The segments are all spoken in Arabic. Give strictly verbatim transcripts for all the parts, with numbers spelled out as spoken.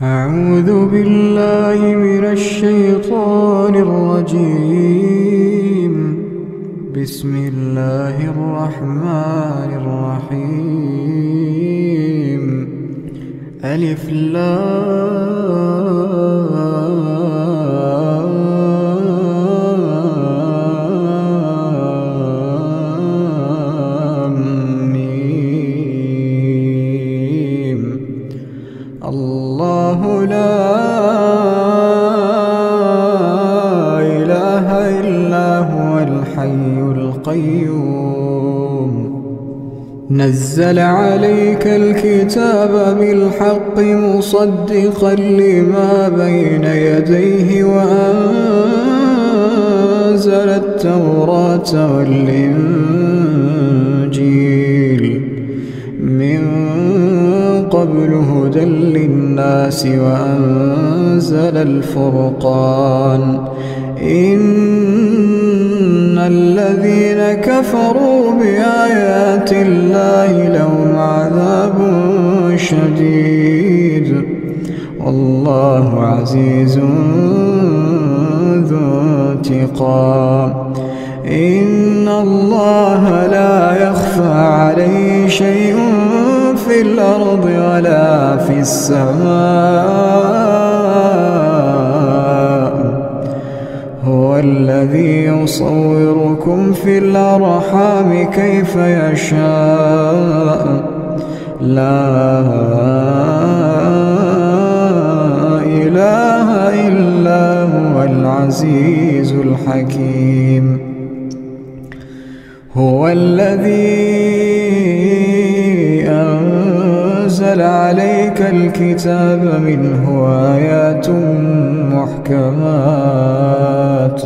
أعوذ بالله من الشيطان الرجيم. بسم الله الرحمن الرحيم. ألف لام ميم. الله لا إله إلا هو الحي القيوم. نزل عليك الكتاب بالحق مصدقا لما بين يديه وأنزل التوراة والإنجيل من قبل هدى للناس وأنزل الفرقان. إن الذين كفروا بآيات الله لهم عذاب شديد والله عزيز ذو انتقام. إن الله لا يخفى عليه شيء في الأرض ولا في السماء. هو الذي يصوركم في الأرحام كيف يشاء. لا إله إلا هو العزيز الحكيم. هو الذي أنزل عليك الكتاب منه آيات محكمات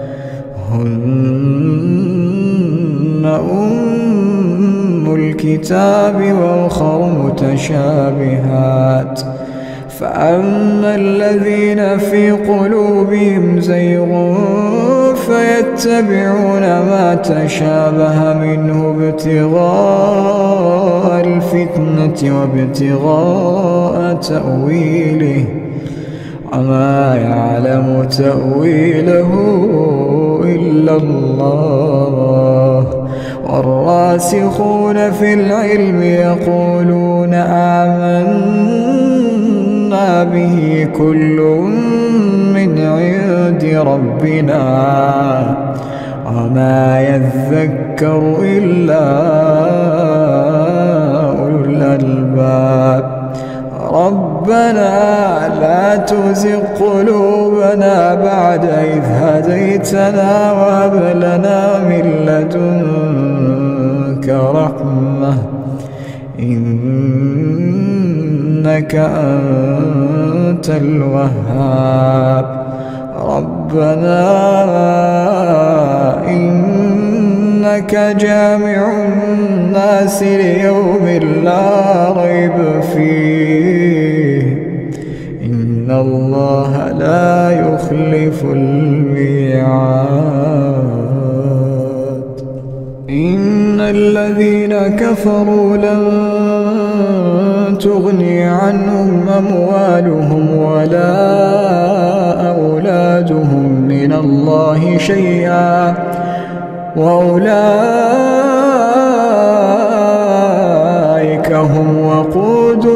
هن أم الكتاب وأخر متشابهات. فأما الذين في قلوبهم زيغ فيتبعون ما تشابه منه ابتغاء الفتنة وابتغاء تأويله وما يعلم تأويله إلا الله. والراسخون في العلم يقولون آمنا به كل من عند ربنا وما يذكر إلا أولو الألباب. ربنا لا تزغ قلوبنا بعد إذ هديتنا وهب لنا من لدنك رحمة إنك أنت الوهاب. ربنا إنك جامع الناس ليوم لا ريب فيه إن الله لا يخلف الميعاد. إن الذين كفروا لن تغني عنهم أموالهم ولا أولادهم من الله شيئا وأولئك هم وقود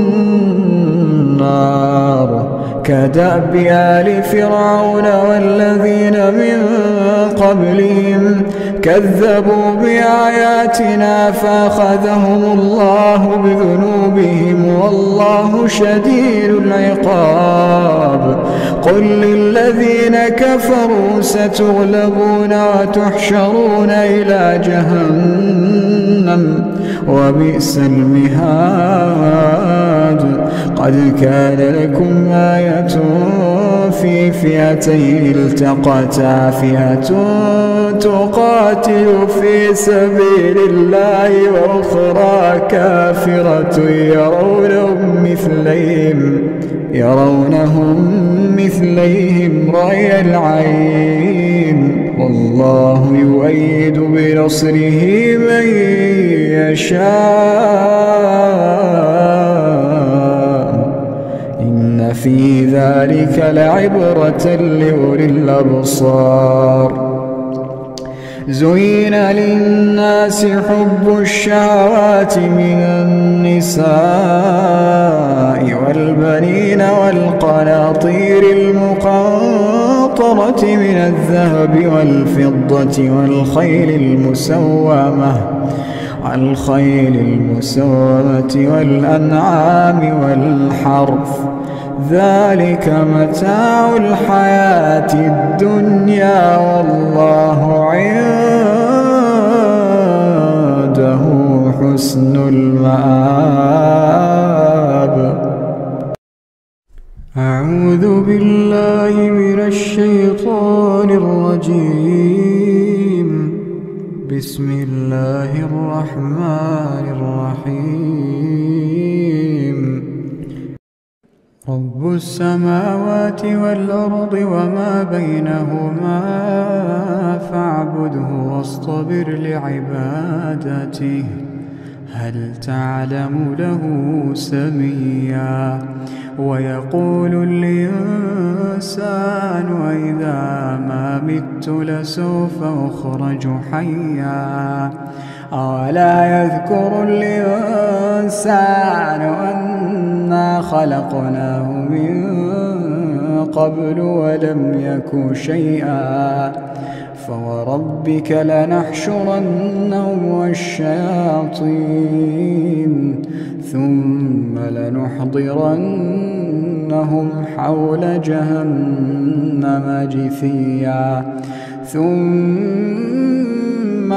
النار. كدأب آل فرعون والذين من قبلهم كذبوا بآياتنا فأخذهم الله بذنوبهم والله شديد العقاب. قل للذين كفروا ستغلبون وتحشرون إلى جهنم وبئس المهاد. قد كان لكم آية في فئتين التقتا فئة تقاتل في سبيل الله وأخرى كافرة يرونهم مثليهم يرونهم مثليهم رأي العين والله يؤيد بنصره من يشاء إن إن في ذلك لعبرة لأولي الأبصار. زين للناس حب الشهوات من النساء والبنين والقناطير المقنطرة من الذهب والفضة والخيل المسومة والخيل المسومة والأنعام والحرث، ذلك متاع الحياة الدنيا والله عنده حسن المآب. أعوذ بالله من الشيطان الرجيم. بسم الله الرحمن الرحيم. رب السماوات والأرض وما بينهما فاعبده واصطبر لعبادته هل تعلم له سميا. ويقول الإنسان أإذا ما مت لسوف أخرج حيا. أولا يذكر الإنسان أنا خلقناه من قبل ولم يك شيئا. فوربك لنحشرنهم والشياطين ثم لنحضرنهم حول جهنم جثيا. ثم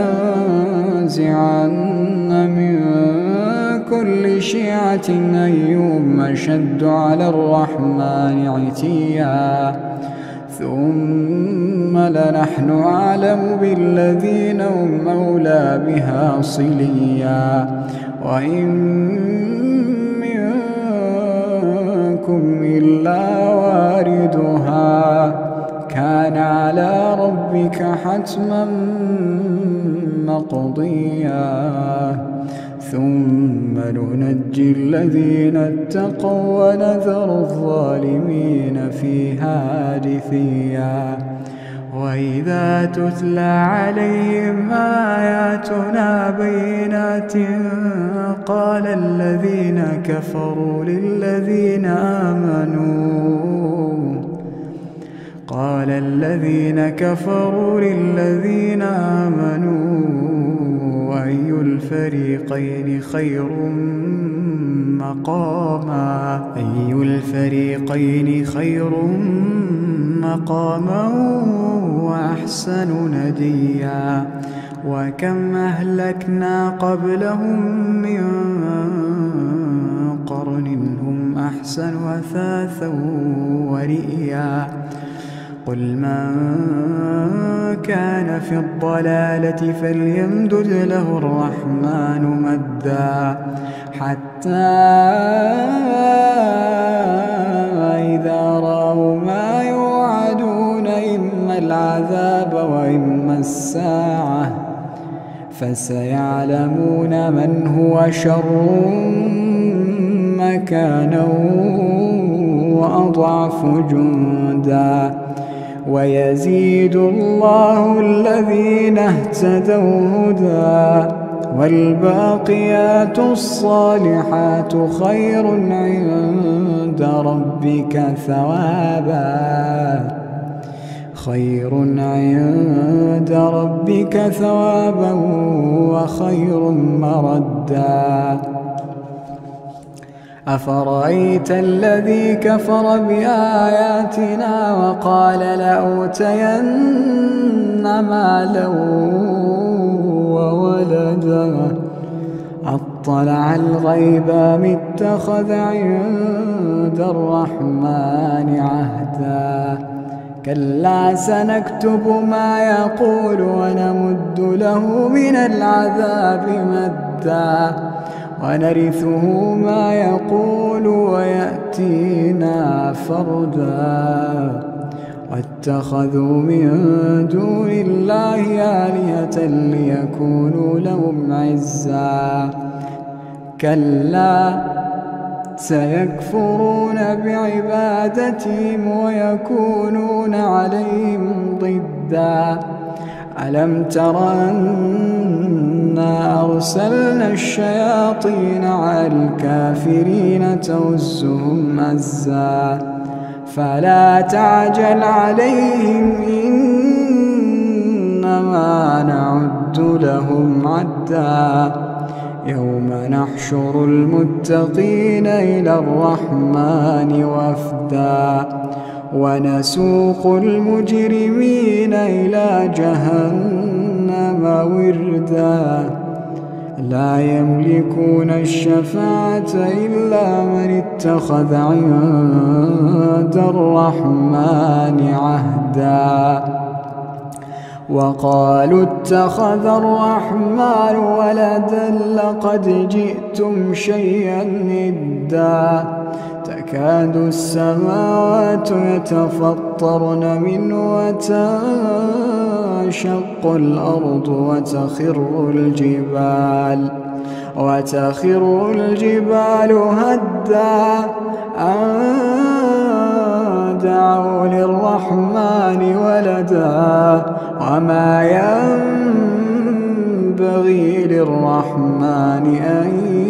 لننزعن من كل شيعة أيهم أشد على الرحمن عتيا. ثم لنحن أعلم بالذين هم أولى بها صليا. وإن منكم إلا واردها كان على ربك حتما مقضيا. ثم ننجي الذين اتقوا ونذر الظالمين فيها جثيا. وإذا تتلى عليهم آياتنا بينات قال الذين كفروا للذين آمنوا قال الذين كفروا للذين آمنوا أي الفريقين خير مقاما أي الفريقين خير مقاما وأحسن نديا. وكم أهلكنا قبلهم من قرن هم أحسن أثاثا ورئيا. قل من كان في الضلالة فليمدد له الرحمن مدا حتى إذا رأوا ما يوعدون إما العذاب وإما الساعة فسيعلمون من هو شر مكانا وأضعف جندا. ويزيد الله الذين اهتدوا هدى والباقيات الصالحات خير عند ربك ثوابا خير عند ربك ثوابا وخير مردا. أفرأيت الذي كفر بآياتنا وقال لأوتين مالا وولدا أطلع الغيب أم اتخذ عند الرحمن عهدا. كلا سنكتب ما يقول ونمد له من العذاب مدا ونرثه ما يقول ويأتينا فردا. واتخذوا من دون الله آلهة ليكونوا لهم عزا. كلا سيكفرون بعبادتهم ويكونون عليهم ضدا. ألم تر أنا أرسلنا الشياطين على الكافرين تؤزهم أزا فلا تعجل عليهم إنما نعد لهم عدا. يوم نحشر المتقين إلى الرحمن وفدا ونسوق المجرمين إلى جهنم وردا. لا يملكون الشفاعة إلا من اتخذ عند الرحمن عهدا. وقالوا اتخذ الرحمن ولدا لقد جئتم شيئا إدا. تكاد السماوات يتفطرن منه وتنشق الأرض وتخر الجبال وتخر الجبال هدا أن دعوا للرحمن ولدا وما ينبغي للرحمن أن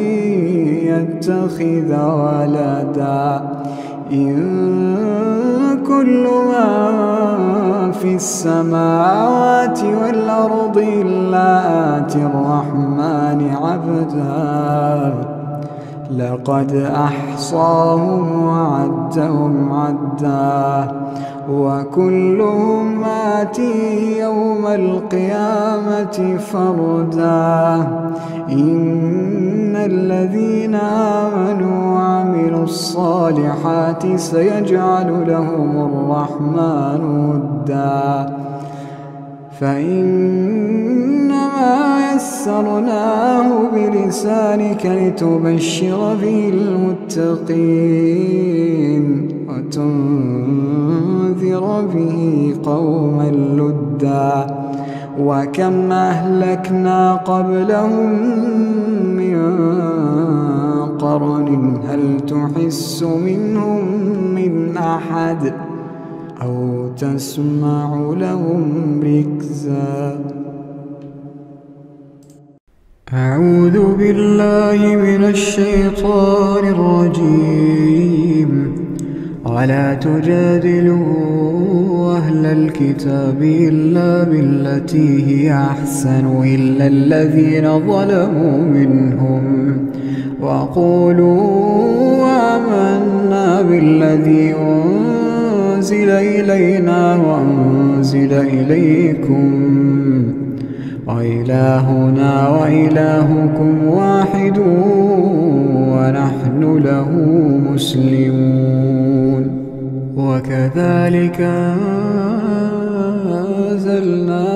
يتخذ ولدا. إن كل من في السماوات والأرض إلا آتي الرحمن عبدا. لقد أحصاهم وعدهم عدا وكلهم آتيه يوم القيامة فردا. إن الذين آمنوا وعملوا الصالحات سيجعل لهم الرحمن ودا. فإنما يسرناه بلسانك لتبشر به المتقين وتنذر به قوما لدا. وكم أهلكنا قبلهم من قرن هل تحس منهم من أحد أو تسمع لهم ركزا. أعوذ بالله من الشيطان الرجيم. ولا تجادلوا أهل الكتاب إلا بالتي هي أحسن إلا الذين ظلموا منهم وقولوا آمنا بالذي أنزل إلينا وأنزل إليكم وإلهنا وإلهكم واحد ونحن له مسلمون. وكذلك أنزلنا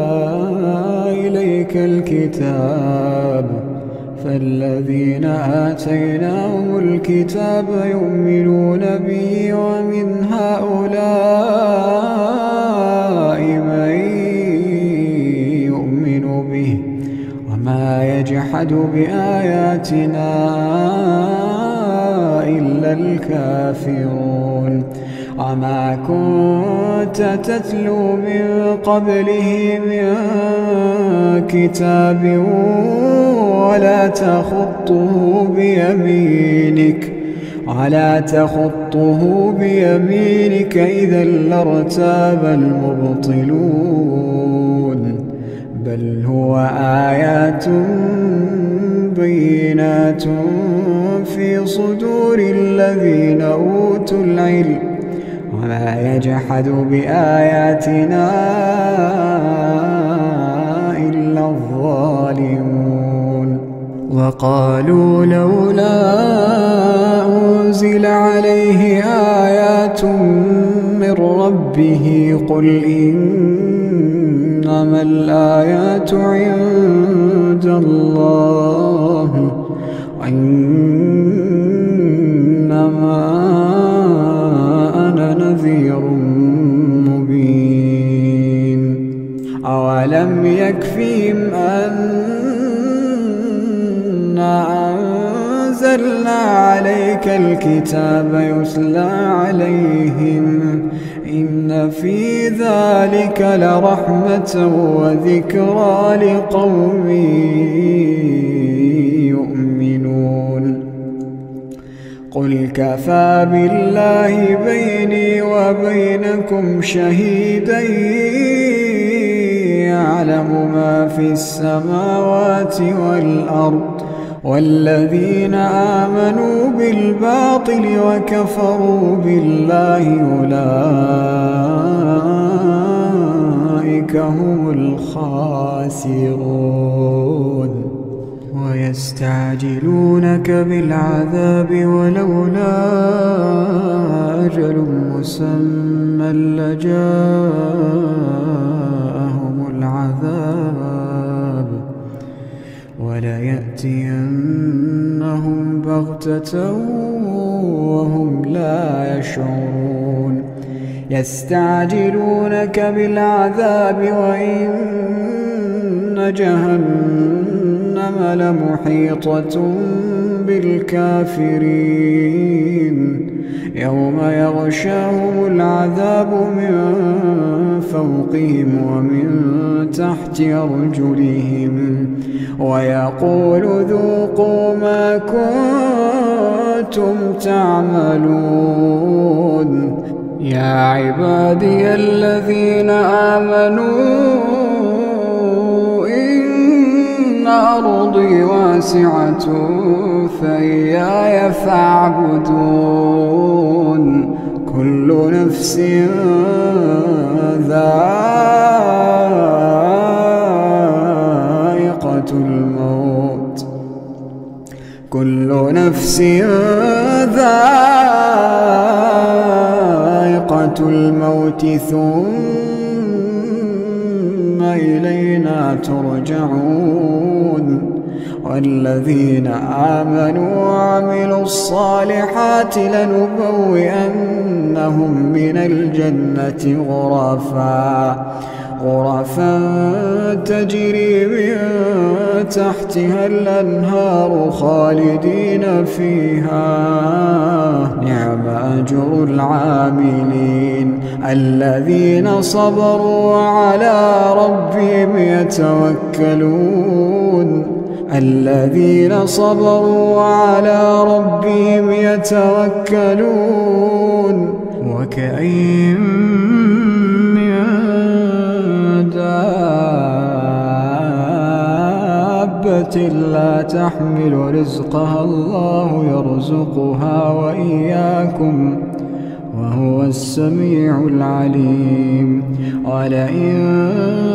إليك الكتاب فالذين آتيناهم الكتاب يؤمنون به ومن هؤلاء من يؤمن به وما يجحد بآياتنا إلا الكافرون. وما كنت تتلو من قبله من كتاب ولا تخطه بيمينك ولا تخطه بيمينك إذا لارتاب المبطلون. بل هو آيات بينات في صدور الذين أوتوا العلم وما يجحد بآياتنا إلا الظالمون. وقالوا لولا أنزل عليه آيات من ربه قل إنما الآيات عند الله وإنما أنا نذير مبين. أولم يكفهم أنا أنزلنا عليك الكتاب يتلى عليهم إن في ذلك لرحمة وذكرى لقوم يؤمنون قل كفى بالله بيني وبينكم شهيدا يعلم ما في السماوات والأرض والذين آمنوا بالباطل وكفروا بالله أولئك هم الخاسرون ويستعجلونك بالعذاب ولولا أجل مسمى لجاءهم العذاب وليأتينهم بغتة وهم لا يشعرون يستعجلونك بالعذاب وإن جهنم لمحيطة بالكافرين يوم يغشاهم العذاب من فوقهم ومن تحت أرجلهم ويقول ذوقوا ما كنتم تعملون يا عبادي الذين آمنوا إن أرضي واسعة فإياي فاعبدون كل نفس ذائقة الموت كل نفس ذائقة الموت ثم إلينا ترجعون والذين آمنوا وعملوا الصالحات لنبوئنهم من الجنة غرفا غرفا تجري من تحتها الأنهار خالدين فيها نعم أجر العاملين الذين صبروا على ربهم يتوكلون الذين صبروا على ربهم يتوكلون وكأين من دابة لا تحمل رزقها الله يرزقها وإياكم وهو السميع العليم ولئن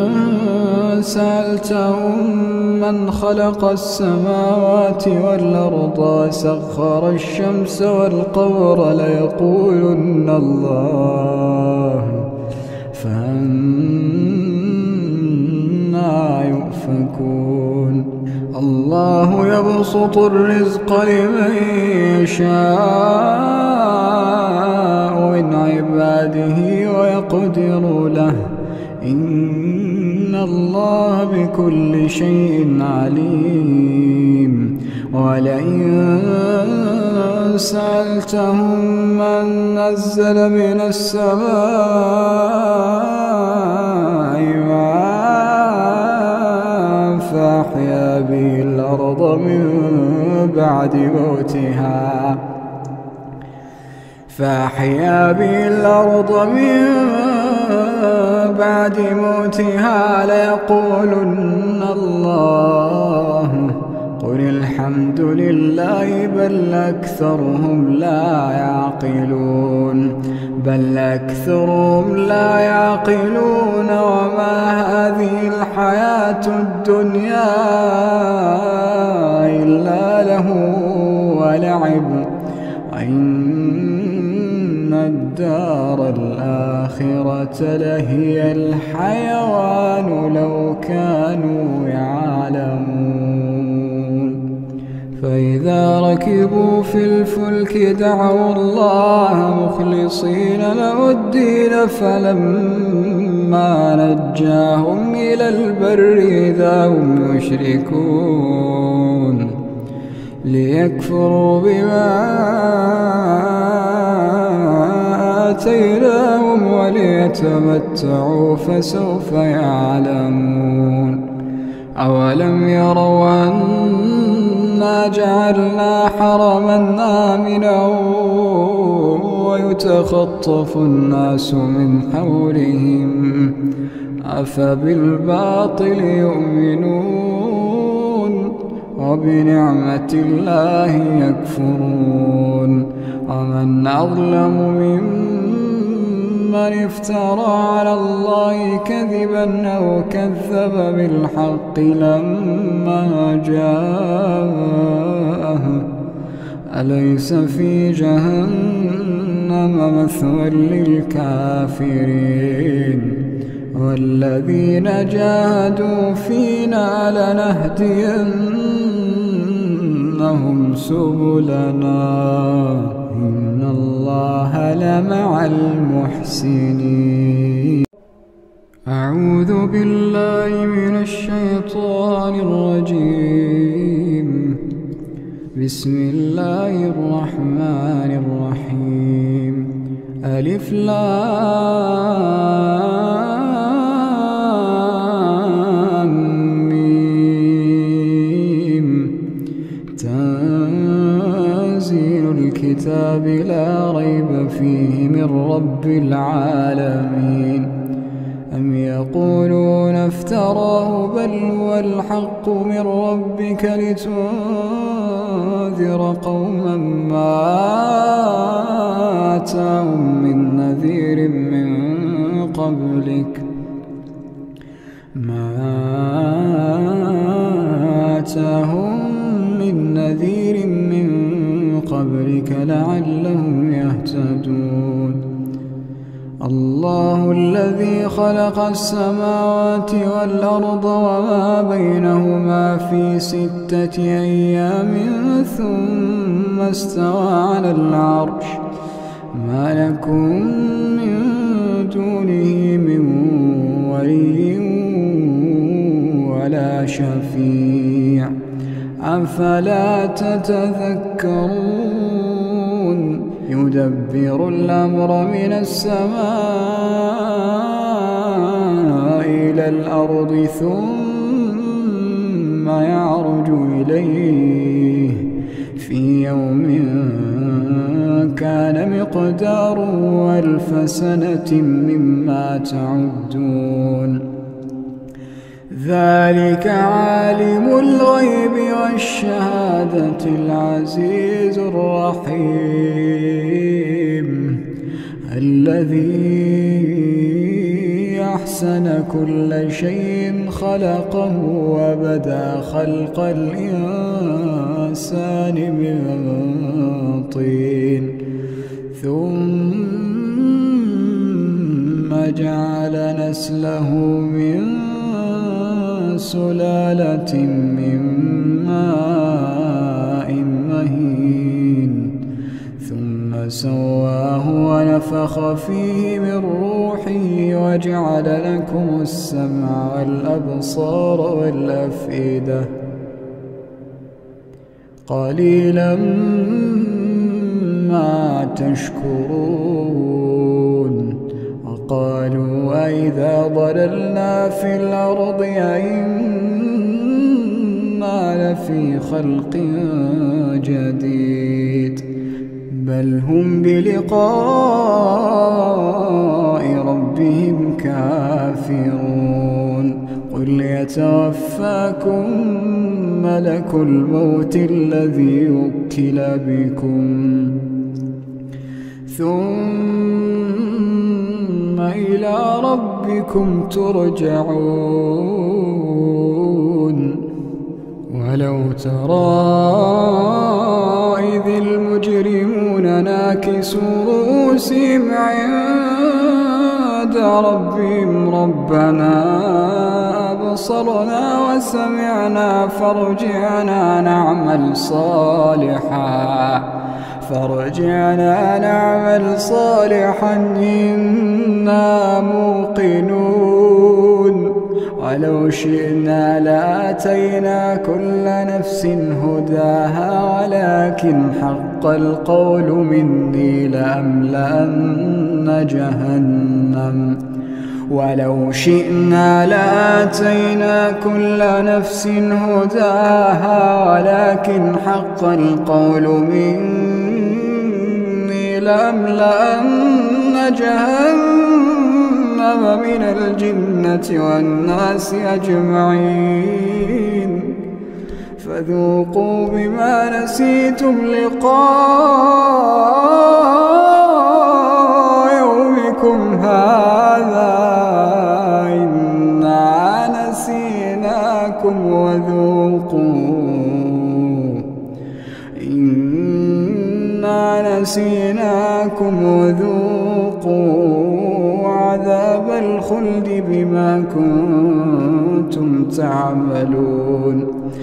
سألتهم من خلق السماوات والأرض وسخر الشمس والقمر ليقولن الله فأنى يؤفكون الله يبسط الرزق لمن يشاء من عباده ويقدر له إن الله بكل شيء عليم ولئن سألتهم من نزل من السماء ماء فأحيا به الأرض من بعد موتها فأحيا به الأرض من بعد موتها ليقولن الله قل الحمد لله بل أكثرهم لا يعقلون بل أكثرهم لا يعقلون وما هذه الحياة الدنيا إلا له ولعب وإن الدار الآخرة لهي الحيوان لو كانوا يعلمون فإذا ركبوا في الفلك دعوا الله مخلصين له الدين فلما نجاهم إلى البر إذا هم يشركون ليكفروا بما آتيناهم وليتمتعوا فسوف يعلمون. أولم يروا أنا جعلنا حرما آمنا ويتخطف الناس من حولهم أفبالباطل يؤمنون وبنعمة الله يكفرون. ومن أظلم ممن افترى على الله كذبا أو كذب بالحق لما جاءه أليس في جهنم مثوى للكافرين. والذين جاهدوا فينا لنهدينهم سبلنا إن الله لمع المحسنين. أعوذ بالله من الشيطان الرجيم. بسم الله الرحمن الرحيم. ألف لام ميم. تنزيل الكتاب لا ريب فيه من رب العالمين. أم يقولون افتراه بل هو الحق من ربك لتنذر قوما ما آتاهم من نذير من قبلك ما آتاهم من نذير من قبلك لعلهم يهتدون. الله الذي خلق السماوات والأرض وما بينهما في ستة أيام ثم استوى على العرش ما لكم من دونه من ولي ولا شفيع أفلا تتذكرون. يدبر الأمر من السماء إلى الأرض ثم يعرج إليه في يوم كان مقداره ألف سنة مما تعدون. ذلك عالم الغيب والشهادة العزيز الرحيم الذي أحسن كل شيء خلقه وبدأ خلق الإنسان من طين ثم جعل نسله من سلالة من ماء مهين ثم سواه ونفخ فيه من روحه وجعل لكم السمع والأبصار والأفئدة قليلا ما تشكرون. وقالوا أئذا ضللنا في الأرض أئنا لفي خلق جديد بل هم بلقاء ربهم كافرون. قل يتوفاكم ملك الموت الذي وكل بكم ثم إلى ربكم ترجعون. ولو ترى إذ المجرمون ناكسوا رؤوسهم عند ربهم ربنا أبصرنا وسمعنا فارجعنا نعمل صالحا فارجعنا نعمل صالحا إنا موقنون. ولو شئنا لآتينا كل نفس هداها ولكن حق القول مني لأملأن جهنم ولو شئنا لآتينا كل نفس هداها ولكن حق القول مني لأملأن جهنم من الجنة والناس أجمعين فذوقوا بما نسيتم لقاء يومكم هذا إنا نسيناكم وذوقوا إنا نسيناكم وذوقوا عذاب الخلد بما كنتم تعملون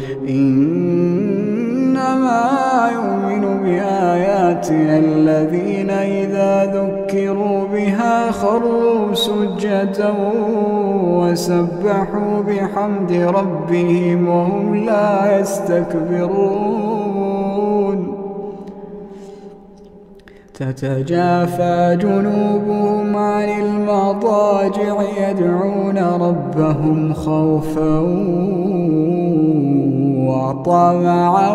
إنما يؤمن بآياتنا الذين إذا ذكروا بها خروا سجدا وسبحوا بحمد ربهم وهم لا يستكبرون تتجافى جنوبهم عن المضاجع يدعون ربهم خوفا وطمعا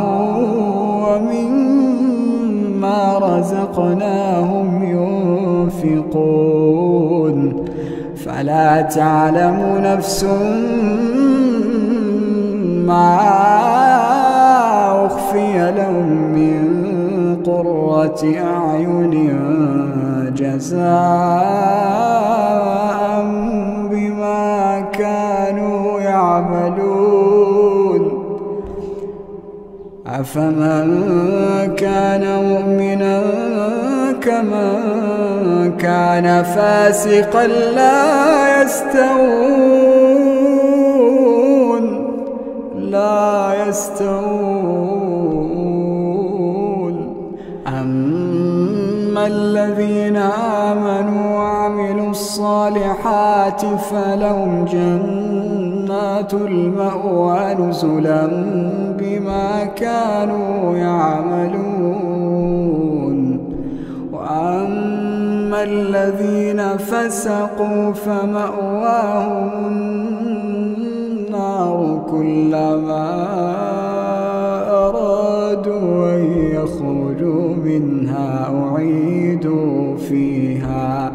ومما رزقناهم ينفقون فلا تعلم نفس ما أخفي لهم من قرة أعين جزاء بما كانوا يعملون أفمن كان مؤمنا كمن كان فاسقا لا يستوون لا يستوون أما الذين آمنوا وعملوا الصالحات فلهم جنات المأوى نزلا بما كانوا يعملون وأما الذين فسقوا فمأواهم النار كلما أرادوا أن يخرجوا منها أعيدوا فيها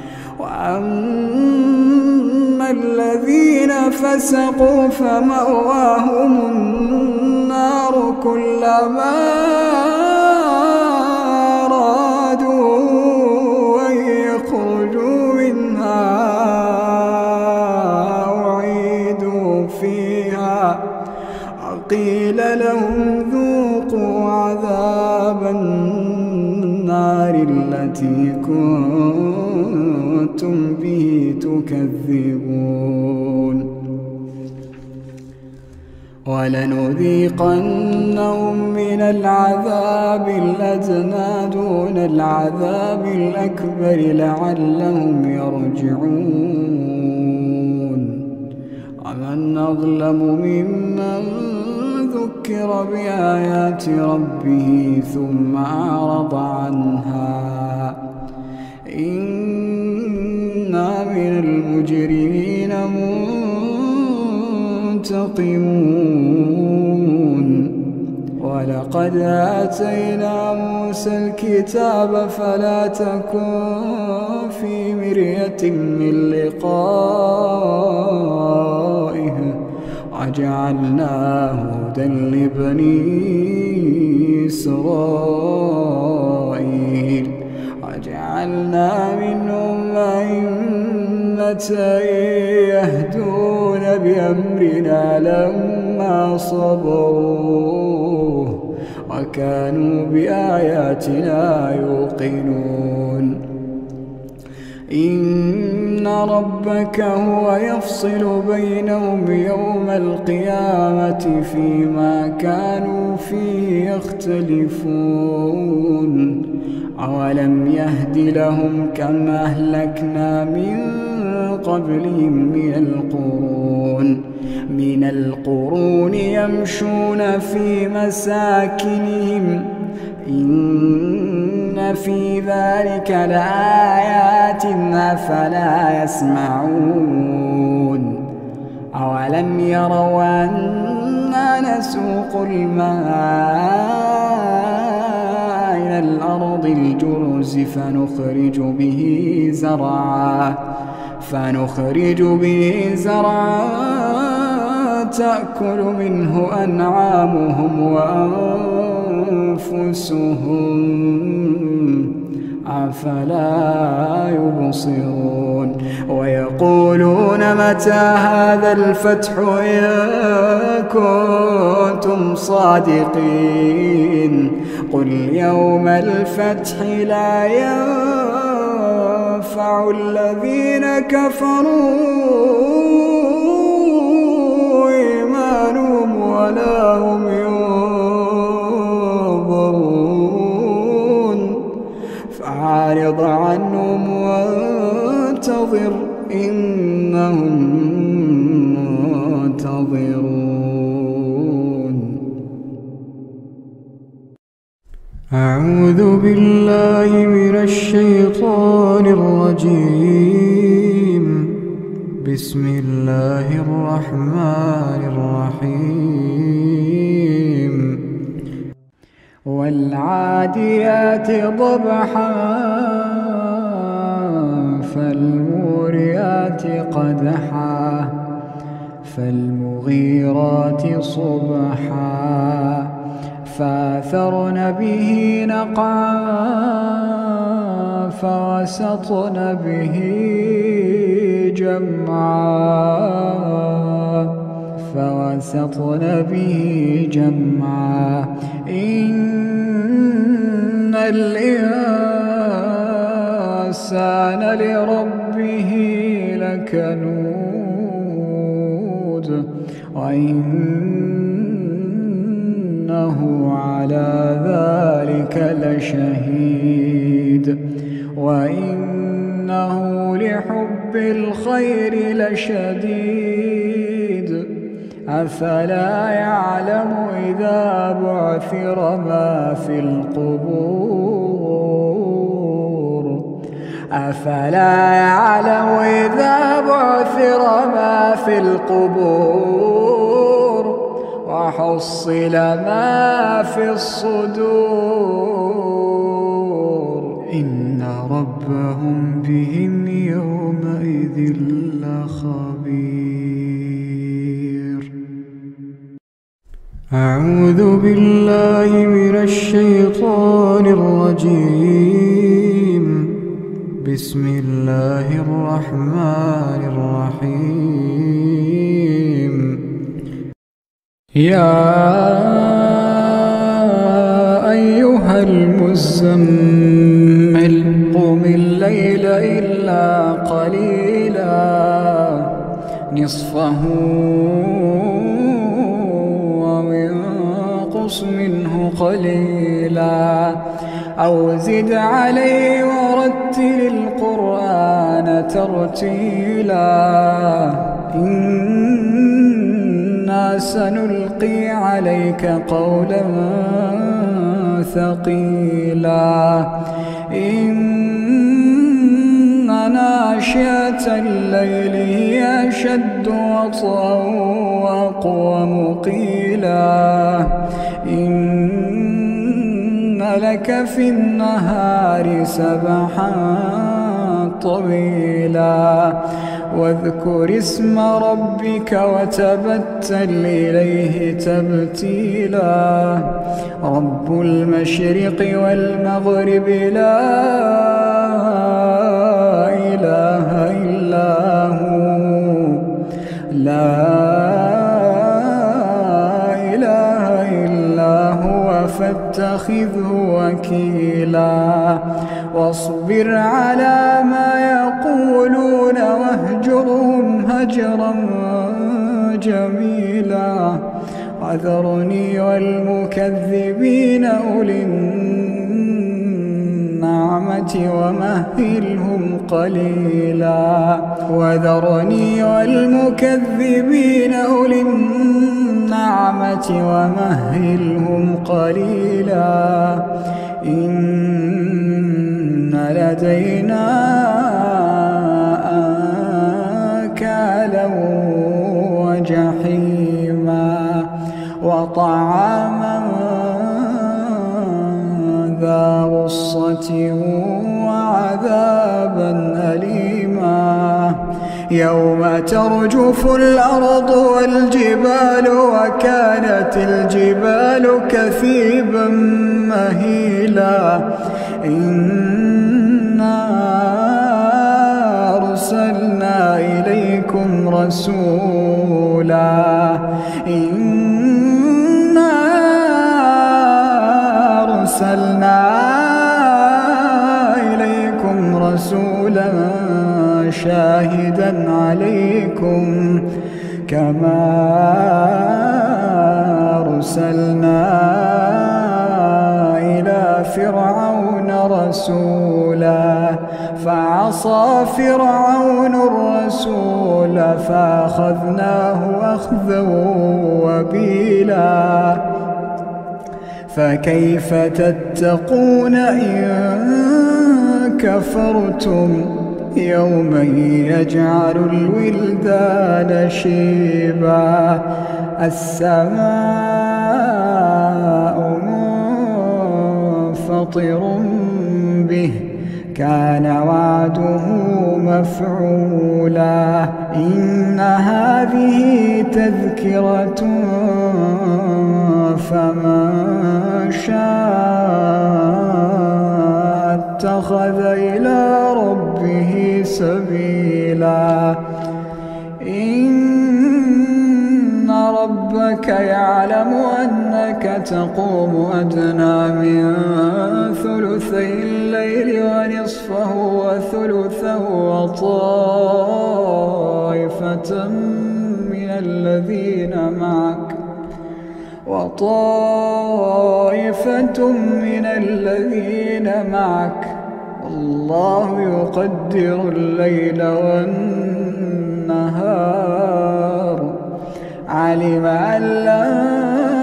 وأما الذين فسقوا فمأواهم النار كلما أرادوا أن يخرجوا منها أعيدوا فيها وقيل لهم ذوقوا عذاب النار التي كنتم به تكذبون ولنذيقنهم من العذاب الأدنى دون العذاب الأكبر لعلهم يرجعون ومن أظلم ممن ذكر بآيات ربه ثم أعرض عنها إنا من المجرمين منتقمون ولقد آتينا موسى الكتاب فلا تكن في مرية من لقائه وجعلناه هدى لبني إسرائيل وجعلنا منهم أئمة يهدون بأمرنا لما صبروا وكانوا بآياتنا يوقنون إن ربك هو يفصل بينهم يوم القيامة فيما كانوا فيه يختلفون أولم يهد لهم كم أهلكنا من قبلهم من القرون من القرون يمشون في مساكنهم إن في ذلك لآيات أفلا يسمعون أولم يروا أنا نسوق الماء إلى الأرض الجرز فنخرج به زرعا فنخرج به زرعا تأكل منه أنعامهم وأنفسهم أفلا يبصرون ويقولون متى هذا الفتح إن كنتم صادقين قل يوم الفتح لا ينفع الذين كفروا إيمانهم ولا هم ينظرون فأعرض عنهم وانتظر إنهم منتظرون. أعوذ بالله من الشيطان الرجيم. بسم الله الرحمن الرحيم. والعاديات ضبحا فالموريات قدحا فالمغيرات صبحا فأثرن به نقعا فوسطن به جمعا فوسطن به جمعا إن الإنسان لربه لكنود وإنه على ذلك لشهيد وإنه لحب الخير لشديد أفلا يعلم إذا بعثر ما في القبور أفلا يعلم إذا بعثر ما في القبور وحصل ما في الصدور إن ربهم بهم يومئذ لخبير. أعوذ بالله من الشيطان الرجيم. بسم الله الرحمن الرحيم. يا أيها المزمل قم الليل إلا قليلا نصفه وانقص منه قليلا أو زد عليه ورتل القرآن ترتيلا إنا سنلقي عليك قولا ثقيلا إن ناشئة الليل هي أشد وطئا وأقوم قيلا إن لك في النهار سبحا طويلا واذكر اسم ربك وتبتل إليه تبتيلا رب المشرق والمغرب لا إله إلا هو لا إله إلا هو فاتخذه وكيلا واصبر على ما يقولون واهجرهم هجرا جميلا وذرني والمكذبين أولي النعمة ومهلهم قليلا وذرني والمكذبين أولي النعمة ومهلهم قليلا إن لدينا أنكالا وجحيما وطعاما ذا غصة وعذابا أليما يوم ترجف الأرض والجبال وكانت الجبال كثيبا مهيلا إنا أرسلنا إليكم رسولا إنا أرسلنا إليكم رسولا شاهدا عليكم كما أرسلنا إلى فرعون رسولا فعصى فرعون الرسول فأخذناه أخذا وبيلا فكيف تتقون إن كفرتم يوما يجعل الولدان شيبا السماء منفطر به كان وعده مفعولا إن هذه تذكرة فمن شاء اتخذ إلى ربه سبيلا إن ربك يعلم أنك تقوم أدنى من ثلثي الليل ونصفه وثلثه وطائفة من الذين معك وطائفة من الذين معك الله يقدر الليل والنهار علم أن لا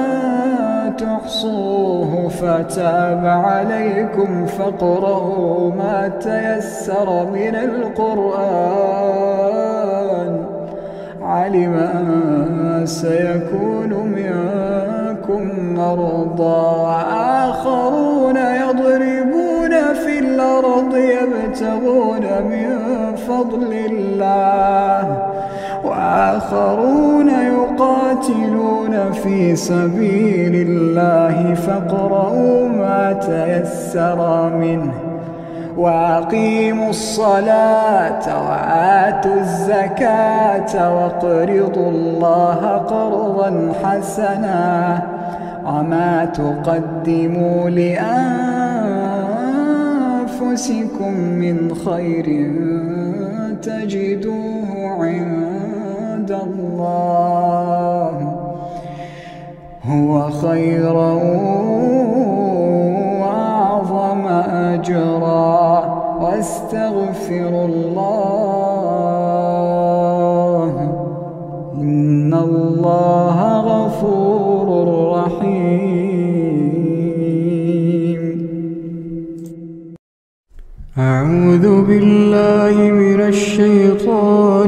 تحصوه فتاب عليكم فاقرؤوا ما تيسر من القرآن علم أن سيكون منكم مرضى وآخرون يضربون في الأرض يبتغون من فضل الله وآخرون يقاتلون في سبيل الله فاقرؤوا ما تيسر منه وأقيموا الصلاة وآتوا الزكاة واقرضوا الله قرضا حسنا وما تقدموا لأنفسكم من خير تجدوه عند الله هو خيرا وأعظم أجرا واستغفروا الله إن الله غفور رحيم. أعوذ بالله من الشيطان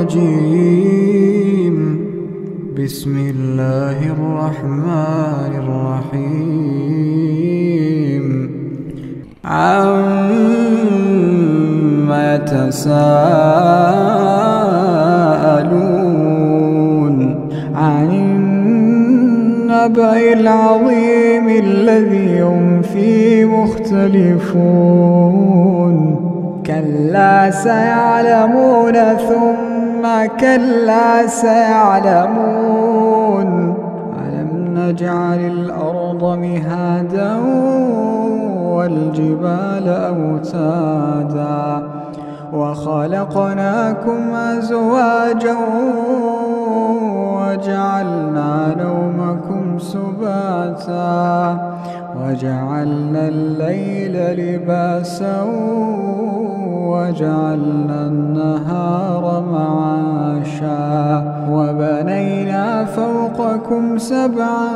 الرجيم. بسم الله الرحمن الرحيم. عما يتساءلون عن النبأ العظيم الذي هم فيه مختلفون كلا سيعلمون ثم كلا سيعلمون ألم نجعل الأرض مهادا والجبال أوتادا وخلقناكم أزواجا وجعلنا نومكم سباتا وجعلنا الليل لباسا وجعلنا النهار معاشا وبنينا فوقكم سبعا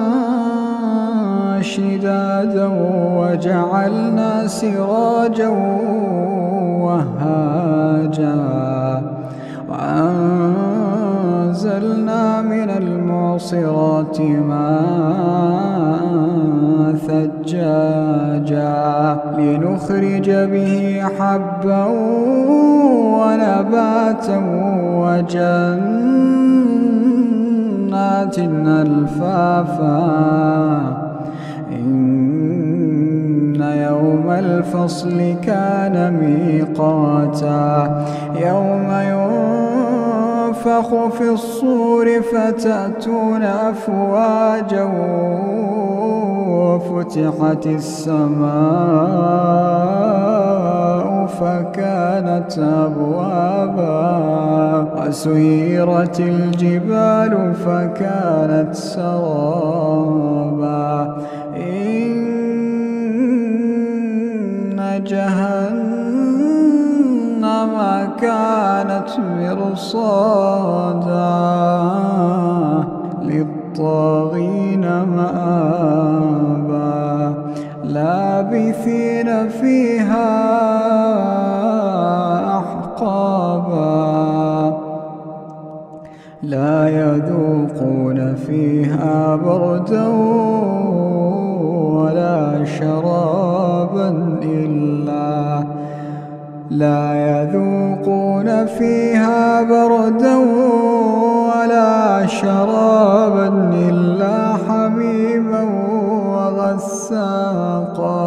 شدادا وجعلنا سراجا وهاجا وأنزلنا من المعصرات ماء ثجاجا لنخرج به حبا ونباتا وجنات ألفافا إن يوم الفصل كان ميقاتا يوم ينفخ في الصور فتأتون أفواجا وفتحت السماء فكانت أبوابا وسيرت الجبال فكانت سرابا إن جهنم كانت مرصادا للطاغين مآبا لابثين فيها أحقابا لا يذوقون فيها بردا ولا شرابا إلا لا يذوقون فيها بردا ولا شرابا إلا حميما وغساقا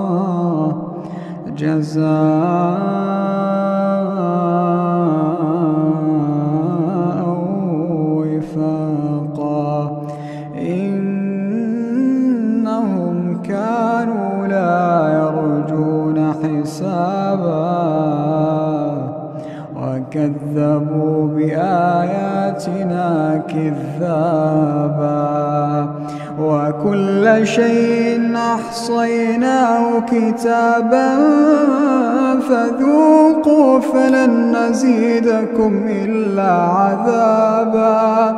جزاء وفاقا إنهم كانوا لا يرجون حسابا وكذبوا بآياتنا كذابا وكل شيء أحصيناه كتابا فذوقوا فلن نزيدكم إلا عذابا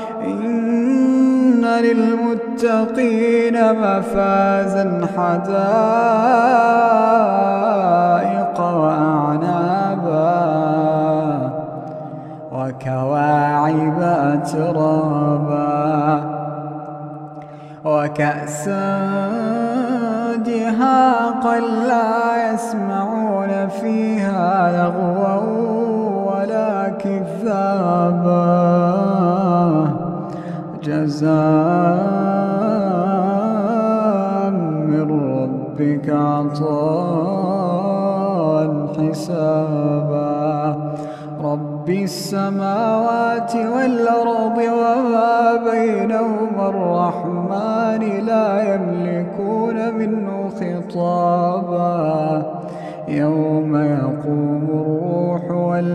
إن للمتقين مفازا حدائق وأعنابا وكواعب أترابا وكأسا دهاقا لا يسمعون فيها لغوا ولا كذابا جزاء من ربك عطاء حسابا رب السماوات والأرض وما بينهما الرحمن لا يملكون منه خطابا يوم يقوم الروح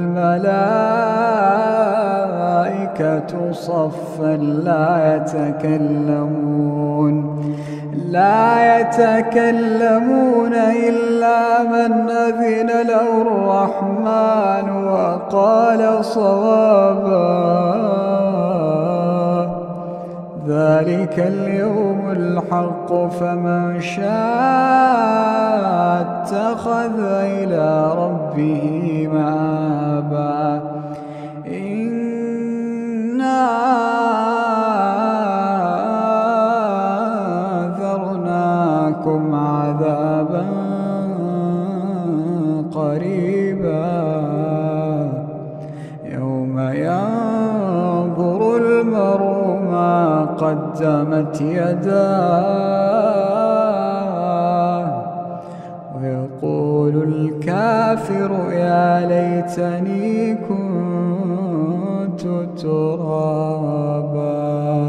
والملائكة صفا لا يتكلمون لا يتكلمون إلا من أذن له الرحمن وقال صوابا ذلك اليوم الحق فمن شاء اتخذ إلى ربه مآبا إنا أنذرناكم عذابا قريبا يوم ينظر المرء ما قدمت يداه ويقول الكافر يا ليتني كنت ترابا.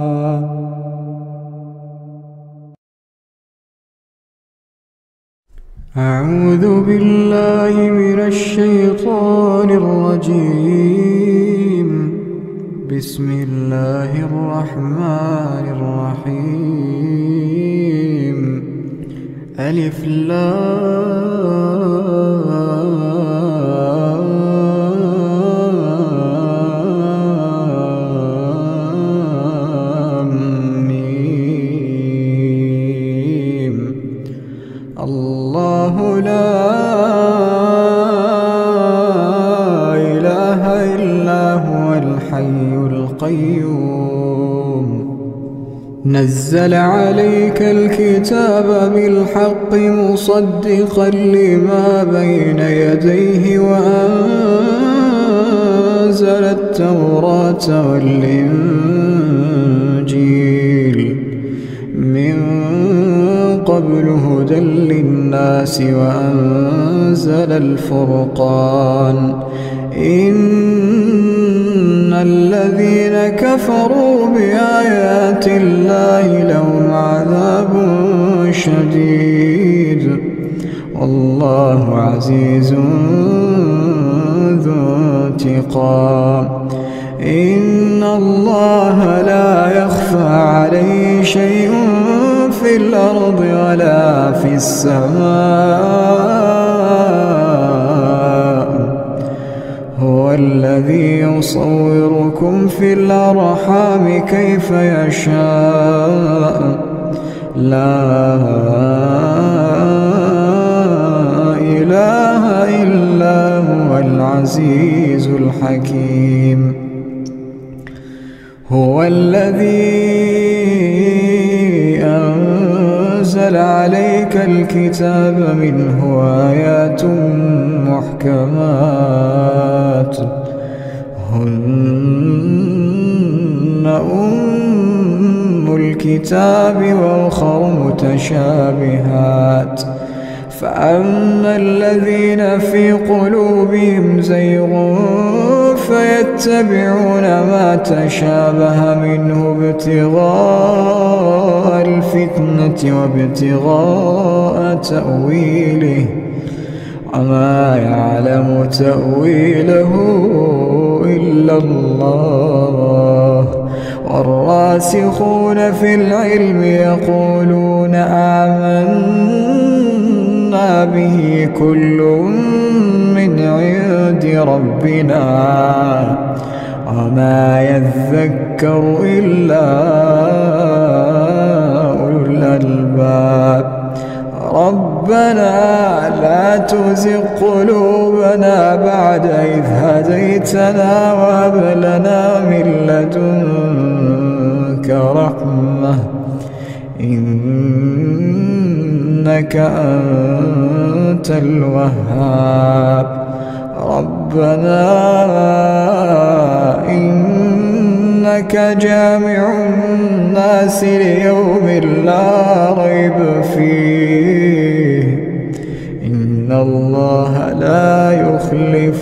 أعوذ بالله من الشيطان الرجيم. بسم الله الرحمن الرحيم. ألف لام ميم. الله لا إله إلا هو الحي القيوم. نزل عليك الكتاب بالحق مصدقا لما بين يديه وأنزل التوراة والإنجيل من قبل هدى للناس وأنزل الفرقان. إن الذين كفروا بآيات الله لهم عذاب شديد والله عزيز ذو انتقام. إن الله لا يخفى عليه شيء في الأرض ولا في السماء. هو الذي يصوركم في الأرحام كيف يشاء. لا إله إلا هو العزيز الحكيم. هو الذي أنزل عليك الكتاب منه آيات محكمات هن أم الكتاب وأخر متشابهات. فأما الذين في قلوبهم زيغ فيتبعون ما تشابه منه ابتغاء الفتنة وابتغاء تأويله وما يعلم تأويله إلا الله. والراسخون في العلم يقولون آمنا به كل من عند ربنا وما يذكر إلا أولو الألباب. ربنا لا تزغ قلوبنا بعد إذ هديتنا وهب لنا من لدنك رحمة إنك أنت الوهاب. ربنا إنك جامع الناس ليوم لا ريب فيه إن الله لا يخلف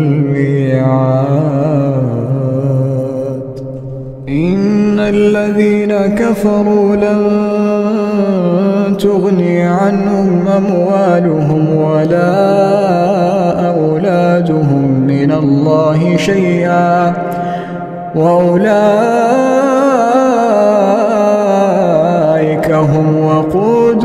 الميعاد. إن الذين كفروا لن تغني عنهم أموالهم ولا أولادهم من الله شيئا وأولئك هم وقود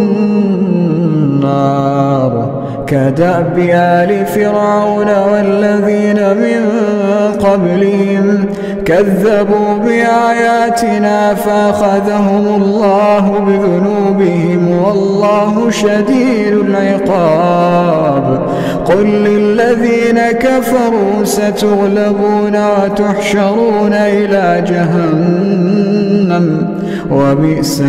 النار. كدأب آل فرعون والذين من قبلهم كذبوا بآياتنا فأخذهم الله بذنوبهم والله شديد العقاب. قل للذين كفروا ستغلبون وتحشرون إلى جهنم وبئس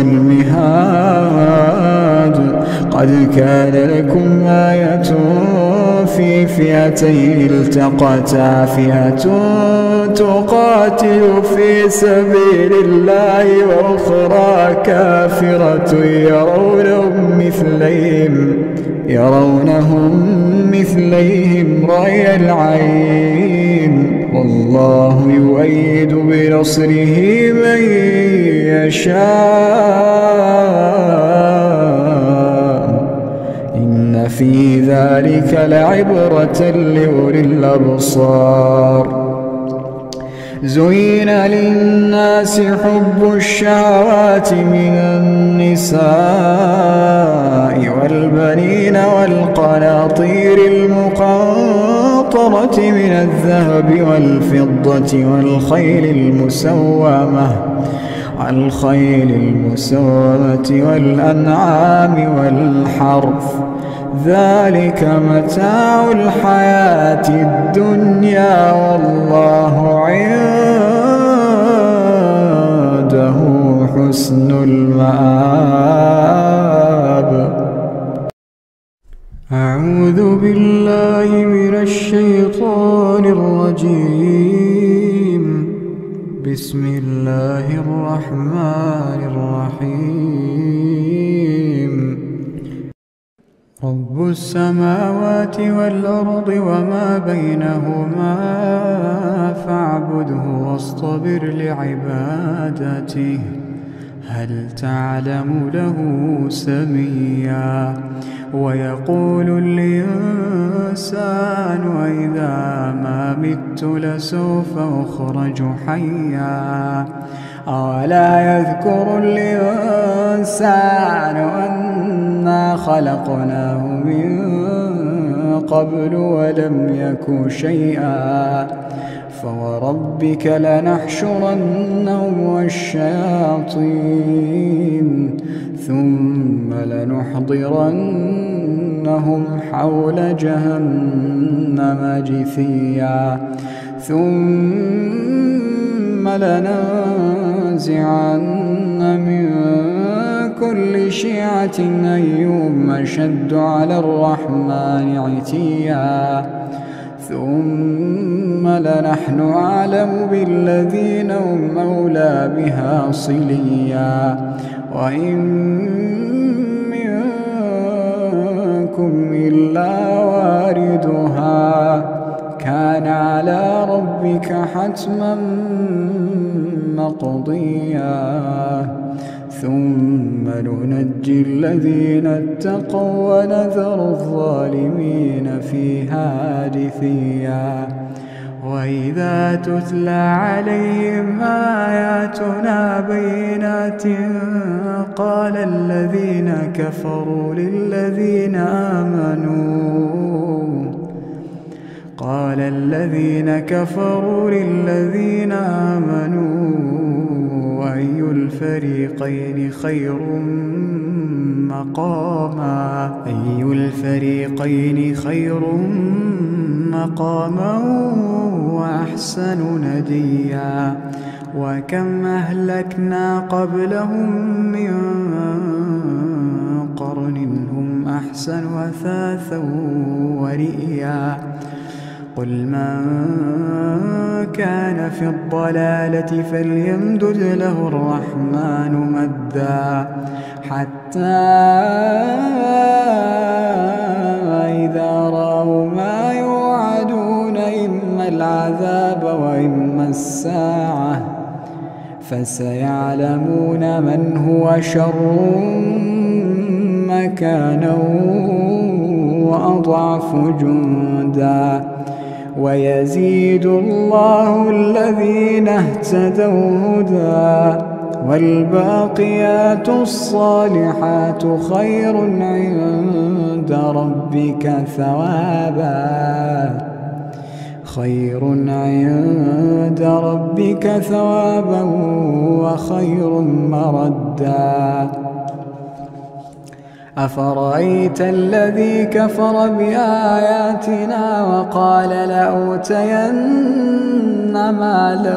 المهاد. قد كان لكم آية في فئتين التقتا فئة تقاتل في سبيل الله وأخرى كافرة يرونهم مثليهم يرونهم مثليهم رأي العين والله يؤيد بنصره من يشاء. إن في ذلك لعبرة لأولي الأبصار. زين للناس حب الشهوات من النساء والبنين والقناطير المقنطرة من الذهب والفضة والخيل المسومة الخيل المسومة والأنعام والحرث ذلك متاع الحياة الدنيا والله عنده حسن المآب. أعوذ بالله من الشيطان الرجيم. بسم الله الرحمن الرحيم. رب السماوات والأرض وما بينهما فاعبده واصطبر لعبادته هل تعلم له سميا. ويقول الإنسان وإذا ما مت لسوف أخرج حيا. أولا يذكر الإنسان أنا خلقناه من قبل ولم يك شيئا. فوربك لنحشرنهم والشياطين ثم لنحضرنهم حول جهنم جثيا. ثم لننزعن من كل شيعة أيهم أشد على الرحمن عتيا. ثم لنحن أعلم بالذين هم أولى بها صليا. وإن منكم إلا واردها كان على ربك حتما مقضيا. ثم ننجي الذين اتقوا ونذر الظالمين فيها جثيا. وإذا تتلى عليهم آياتنا بينات قال الذين كفروا للذين آمنوا قال الذين كفروا للذين آمنوا أي الفريقين خير مقاما أي الفريقين خير مقاما وأحسن نديا. وكم أهلكنا قبلهم من قرن هم أحسن أثاثا ورئيا. قل من كان في الضلالة فليمدد له الرحمن مدا حتى إذا رأوا ما يوعدون إما العذاب وإما الساعة فسيعلمون من هو شر مكانا وأضعف جندا. ويزيد الله الذين اهتدوا هدى والباقيات الصالحات خير عند ربك ثوابا خير عند ربك ثوابا وخير مردا. أفرأيت الذي كفر بآياتنا وقال لأوتين مالا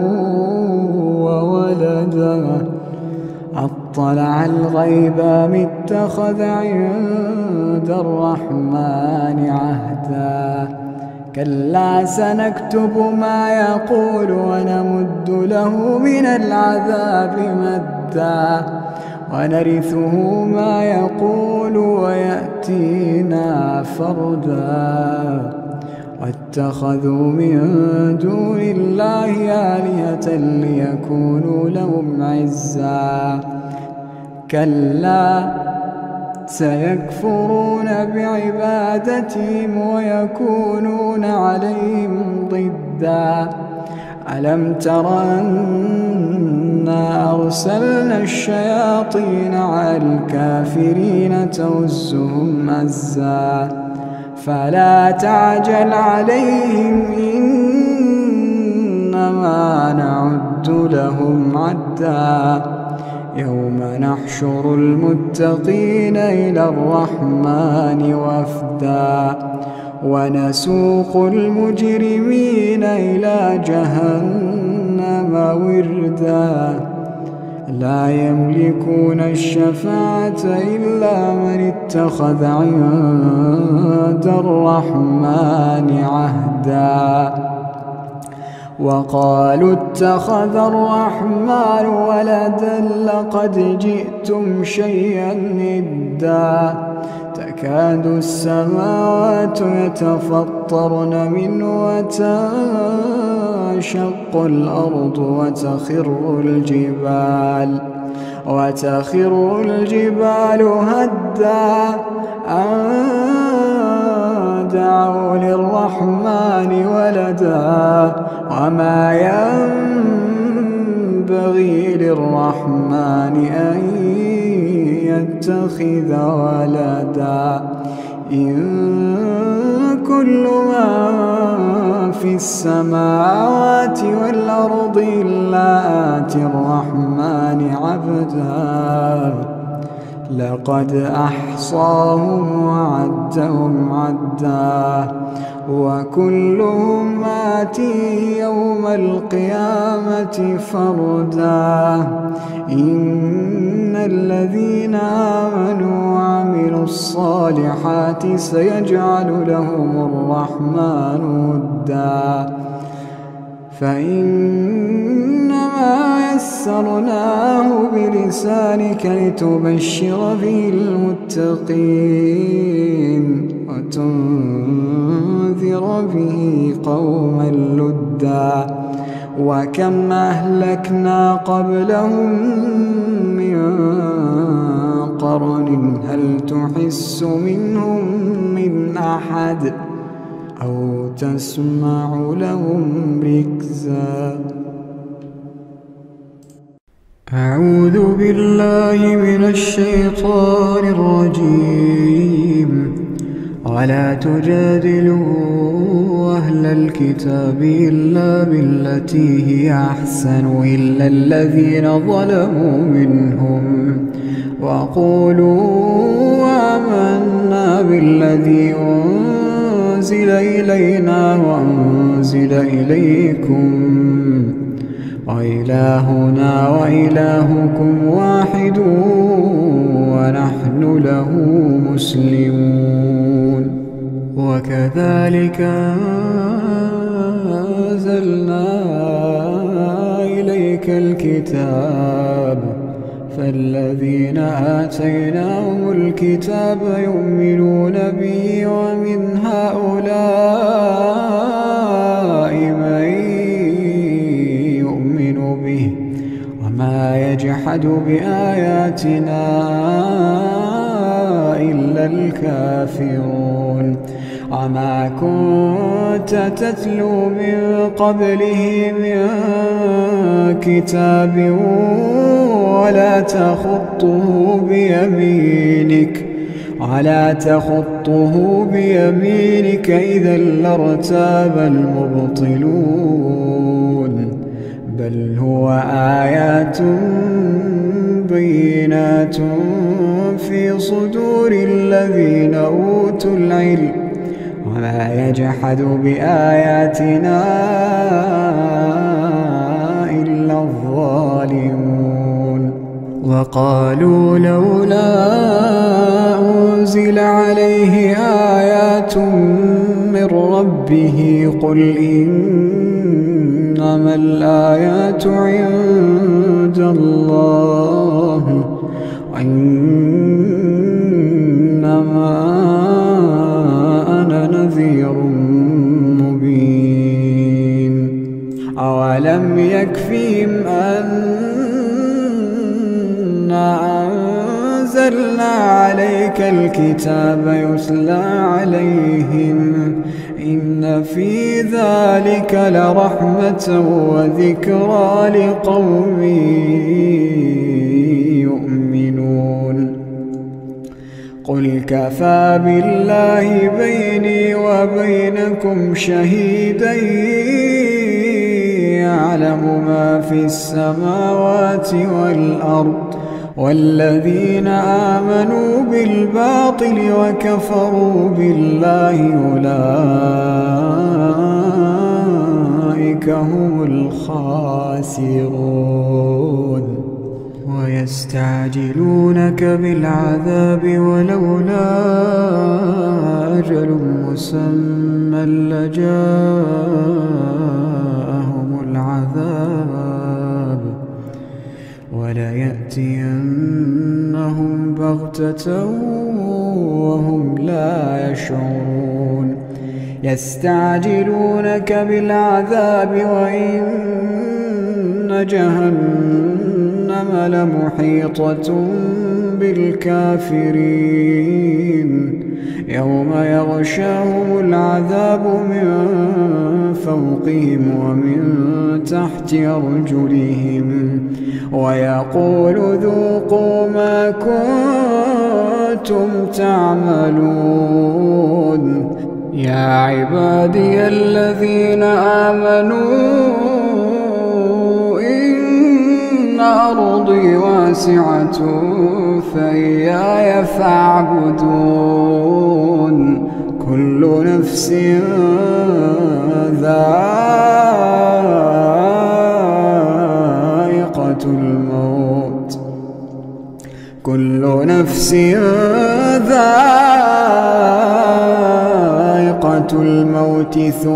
وولدا أطلع الغيب أم اتخذ عند الرحمن عهدا. كلا سنكتب ما يقول ونمد له من العذاب مدا ونرثه ما يقول ويأتينا فردا. واتخذوا من دون الله آلهة ليكونوا لهم عزا. كلا سيكفرون بعبادتهم ويكونون عليهم ضدا. ألم تر أنا أرسلنا الشياطين على الكافرين تؤزهم أزا فلا تعجل عليهم إنما نعد لهم عدا يوم نحشر المتقين إلى الرحمن وفدا ونسوق المجرمين إلى جهنم وردا لا يملكون الشفاعة إلا من اتخذ عند الرحمن عهدا وقالوا اتخذ الرحمن ولدا لقد جئتم شيئا إدا تكاد السماوات يتفطرن منه وتنشق الأرض وتخر الجبال وتخر الجبال هدا أن دعوا للرحمن ولدا وما ينبغي للرحمن أن يتخذ ولدا إن كل من في السماوات والأرض إلا آتي الرحمن عبدا لقد أحصاهم وعدهم عدا وكلهم آتيه يوم القيامة فردا إن الذين آمنوا وعملوا الصالحات سيجعل لهم الرحمن ودا فإنما يسرناه بلسانك لتبشر به المتقين وتنذر به قوما لدا وكم أهلكنا قبلهم من قرن هل تحس منهم من أحد أو تسمع لهم ركزا أعوذ بالله من الشيطان الرجيم ولا تجادلوا أهل الكتاب إلا بالتي هي أحسن إلا الذين ظلموا منهم وقولوا آمنا بالذي أنزل إلينا وأنزل إليكم وإلهنا وإلهكم واحد ونحن له مسلمون وكذلك أنزلنا إليك الكتاب فالذين آتيناهم الكتاب يؤمنون به ومن هؤلاء من يؤمن به وما يجحد بآياتنا إلا الكافرون وما كنت تتلو من قبله من كتاب ولا تخطه بيمينك ولا تخطه بيمينك إذا لارتاب المبطلون بل هو آيات بينات في صدور الذين أوتوا العلم وما يجحد بآياتنا إلا الظالمون وقالوا لولا أنزل عليه آيات من ربه قل إنما الآيات عند الله وإنما أنا نذير مبين أولم يكفهم أن نزلنا عليك الكتاب يتلى عليهم إن في ذلك لرحمة وذكرى لقوم يؤمنون قل كفى بالله بيني وبينكم شهيدا يعلم ما في السماوات والأرض والذين آمنوا بالباطل وكفروا بالله أولئك هم الخاسرون ويستعجلونك بالعذاب ولولا أجل مسمى لجاءهم العذاب وليأتينهم بغتة وهم لا يشعرون يستعجلونك بالعذاب وإن جهنم لمحيطة بالكافرين يوم يغشاهم العذاب من فوقهم ومن تحت أرجلهم ويقول ذوقوا ما كنتم تعملون يا عبادي الذين آمنوا إن أرضي واسعة فإياي فاعبدون كل نفس ذائقة الموت كل نفس ذائقة الموت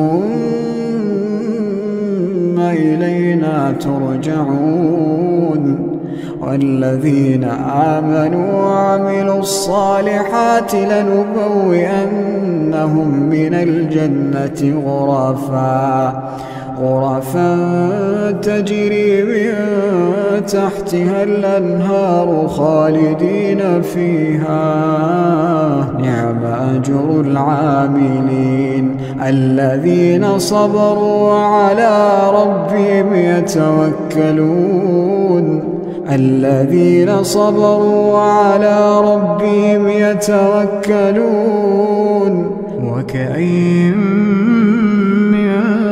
ثم إلينا ترجعون والذين آمنوا وعملوا الصالحات لنبوئنهم من الجنة غرفا غرفا تجري من تحتها الأنهار خالدين فيها نعم أجر العاملين الذين صبروا وعلى ربهم يتوكلون الذين صبروا وعلى ربهم يتوكلون وكأين من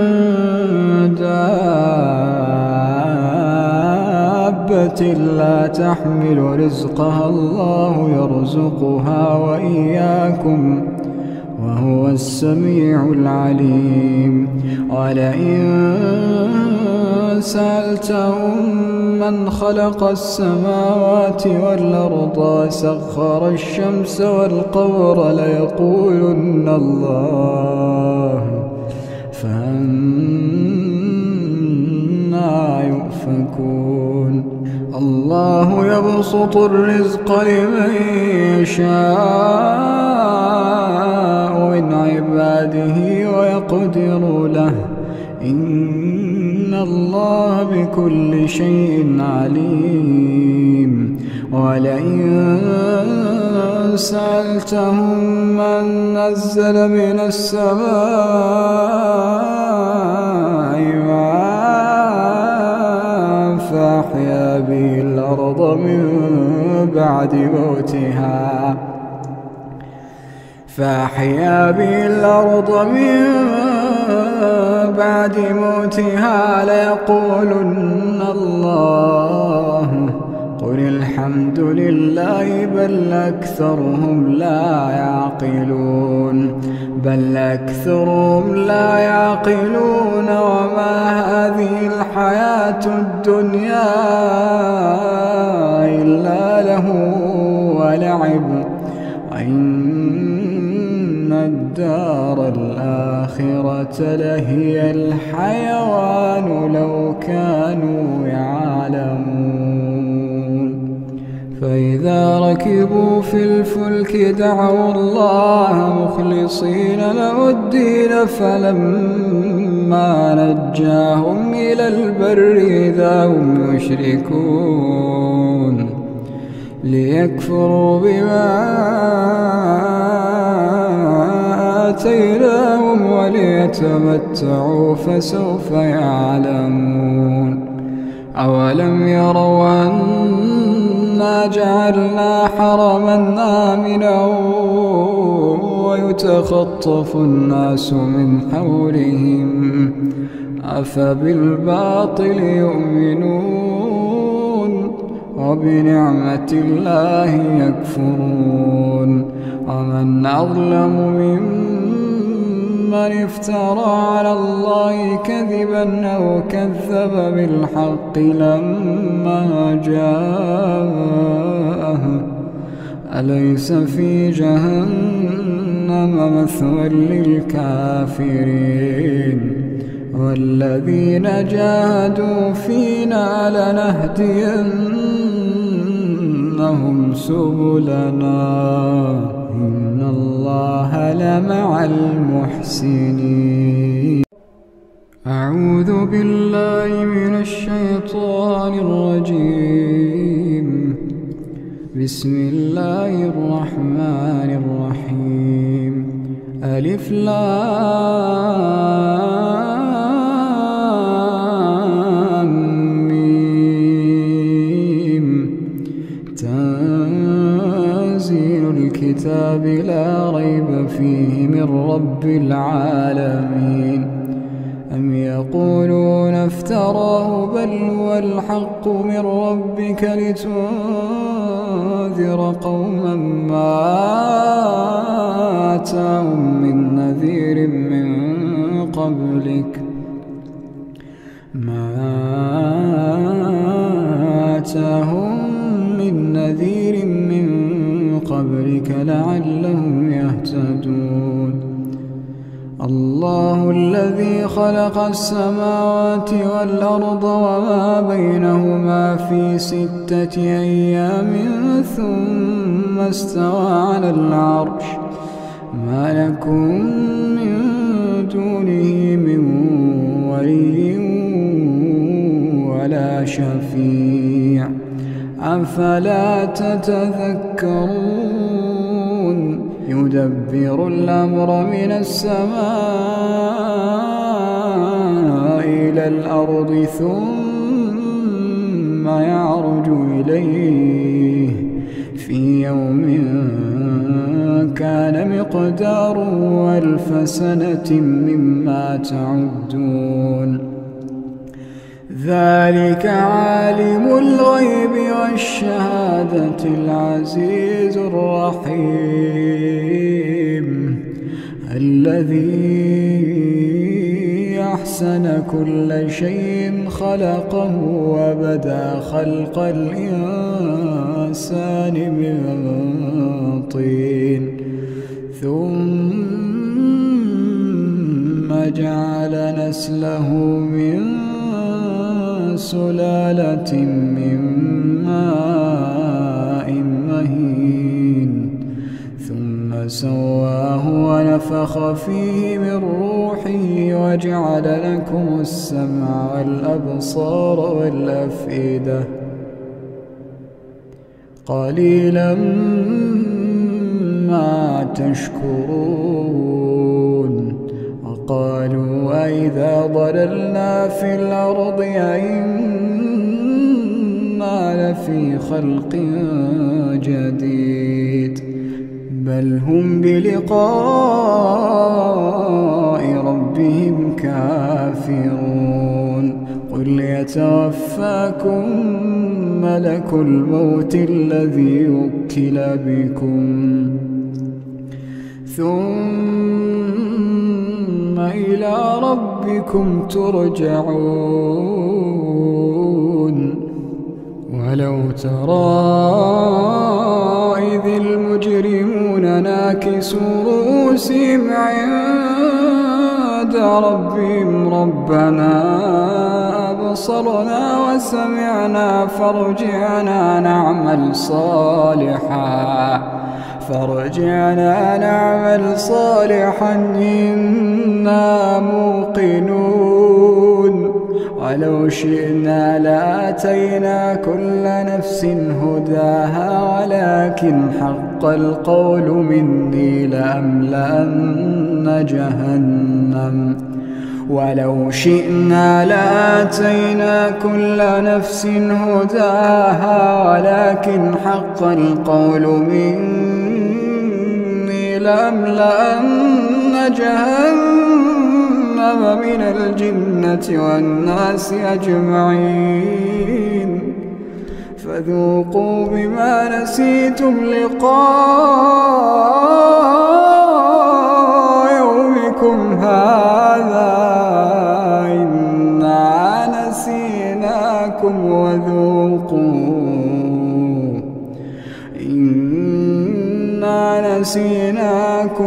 دابة لا تحمل رزقها الله يرزقها وإياكم وهو السميع العليم ولئن سألتهم من خلق السماوات والأرض وسخر الشمس والقمر ليقولن الله فأنى يؤفكون الله يبسط الرزق لمن يشاء من عباده ويقدر له إن الله بكل شيء عليم ولئن سألتهم من نزل من السماء ماء فأحيا به الأرض من بعد موتها فأحيا به الأرض من بعد موتها ليقولن الله قل الحمد لله بل أكثرهم لا يعقلون بل أكثرهم لا يعقلون وما هذه الحياة الدنيا إلا له ولعب وإن الدار الآخرة لهي الحيوان لو كانوا يعلمون فإذا ركبوا في الفلك دعوا الله مخلصين له الدين فلما نجاهم إلى البر إذا هم يشركون ليكفروا بما آتيناهم وليتمتعوا فسوف يعلمون. أولم يروا أنا جعلنا حرما آمنا ويتخطف الناس من حولهم أفبالباطل يؤمنون وبنعمة الله يكفرون. ومن أظلم ممن افترى على الله كذبا أو كذب بالحق لما جاءه أليس في جهنم مثوى للكافرين. والذين جاهدوا فينا لنهدينهم سبلنا إن الله لمع المحسنين. أعوذ بالله من الشيطان الرجيم. بسم الله الرحمن الرحيم. ألف لام ميم. تنزيل الكتاب لا ريب فيه من رب العالمين. أم يقولون افتراه بل هو الحق من ربك لتنذر قوما ما آتاهم من نذير من قبلك ما آتاهم من نذير من قبلك لعلهم يهتدون. الله الذي خلق السماوات والأرض وما بينهما في ستة أيام ثم استوى على العرش ما لكم من دونه من ولي ولا شفيع أفلا تتذكرون. يدبر الأمر من السماء إلى الأرض ثم يعرج إليه في يوم كان مقداره ألف سنة مما تعدون. ذلك عالم الغيب والشهادة العزيز الرحيم الذي أحسن كل شيء خلقه وبدأ خلق الإنسان من طين ثم جعل نسله من سلالة من ماء مهين ثم سواه ونفخ فيه من روحه وجعل لكم السمع والأبصار والأفئدة قليلا ما تشكرون. وقالوا أئذا ضللنا في الأرض أئنا لفي خلق جديد بل هم بلقاء ربهم كافرون. قل يتوفاكم ملك الموت الذي وكل بكم ثم إلى ربكم ترجعون. ولو ترى إذ المجرمون ناكسوا رؤوسهم عند ربهم ربنا أبصرنا وسمعنا فارجعنا نعمل صالحا فارجعنا نعمل صالحا إنا موقنون. ولو شئنا لآتينا كل نفس هداها ولكن حق القول مني لأملأن جهنم ولو شئنا لآتينا كل نفس هداها ولكن حق القول مني لأملأن جهنم من الجنة والناس أجمعين فذوقوا بما نسيتم لقاء يومكم هذا إنا نسيناكم وذوقوا إنا نسيناكم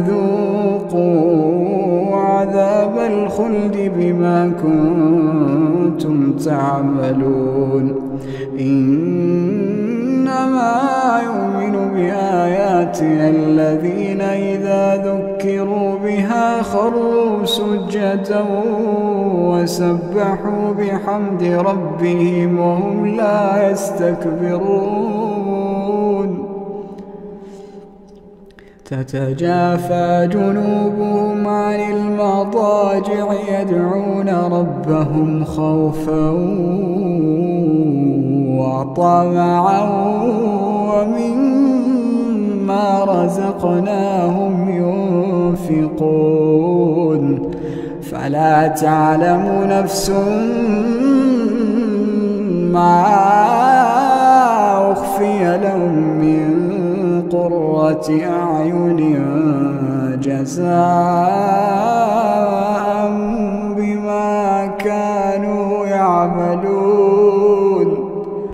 وذوقوا عذاب الخلد بما كنتم تعملون إنما يؤمن بآياتنا الذين إذا ذكروا بها خروا سجدا وسبحوا بحمد ربهم وهم لا يستكبرون تتجافى جنوبهم عن المضاجع يدعون ربهم خوفا وطمعا ومما رزقناهم ينفقون فلا تعلم نفس ما أخفي لهم من قرة أعين جزاء بما كانوا يعملون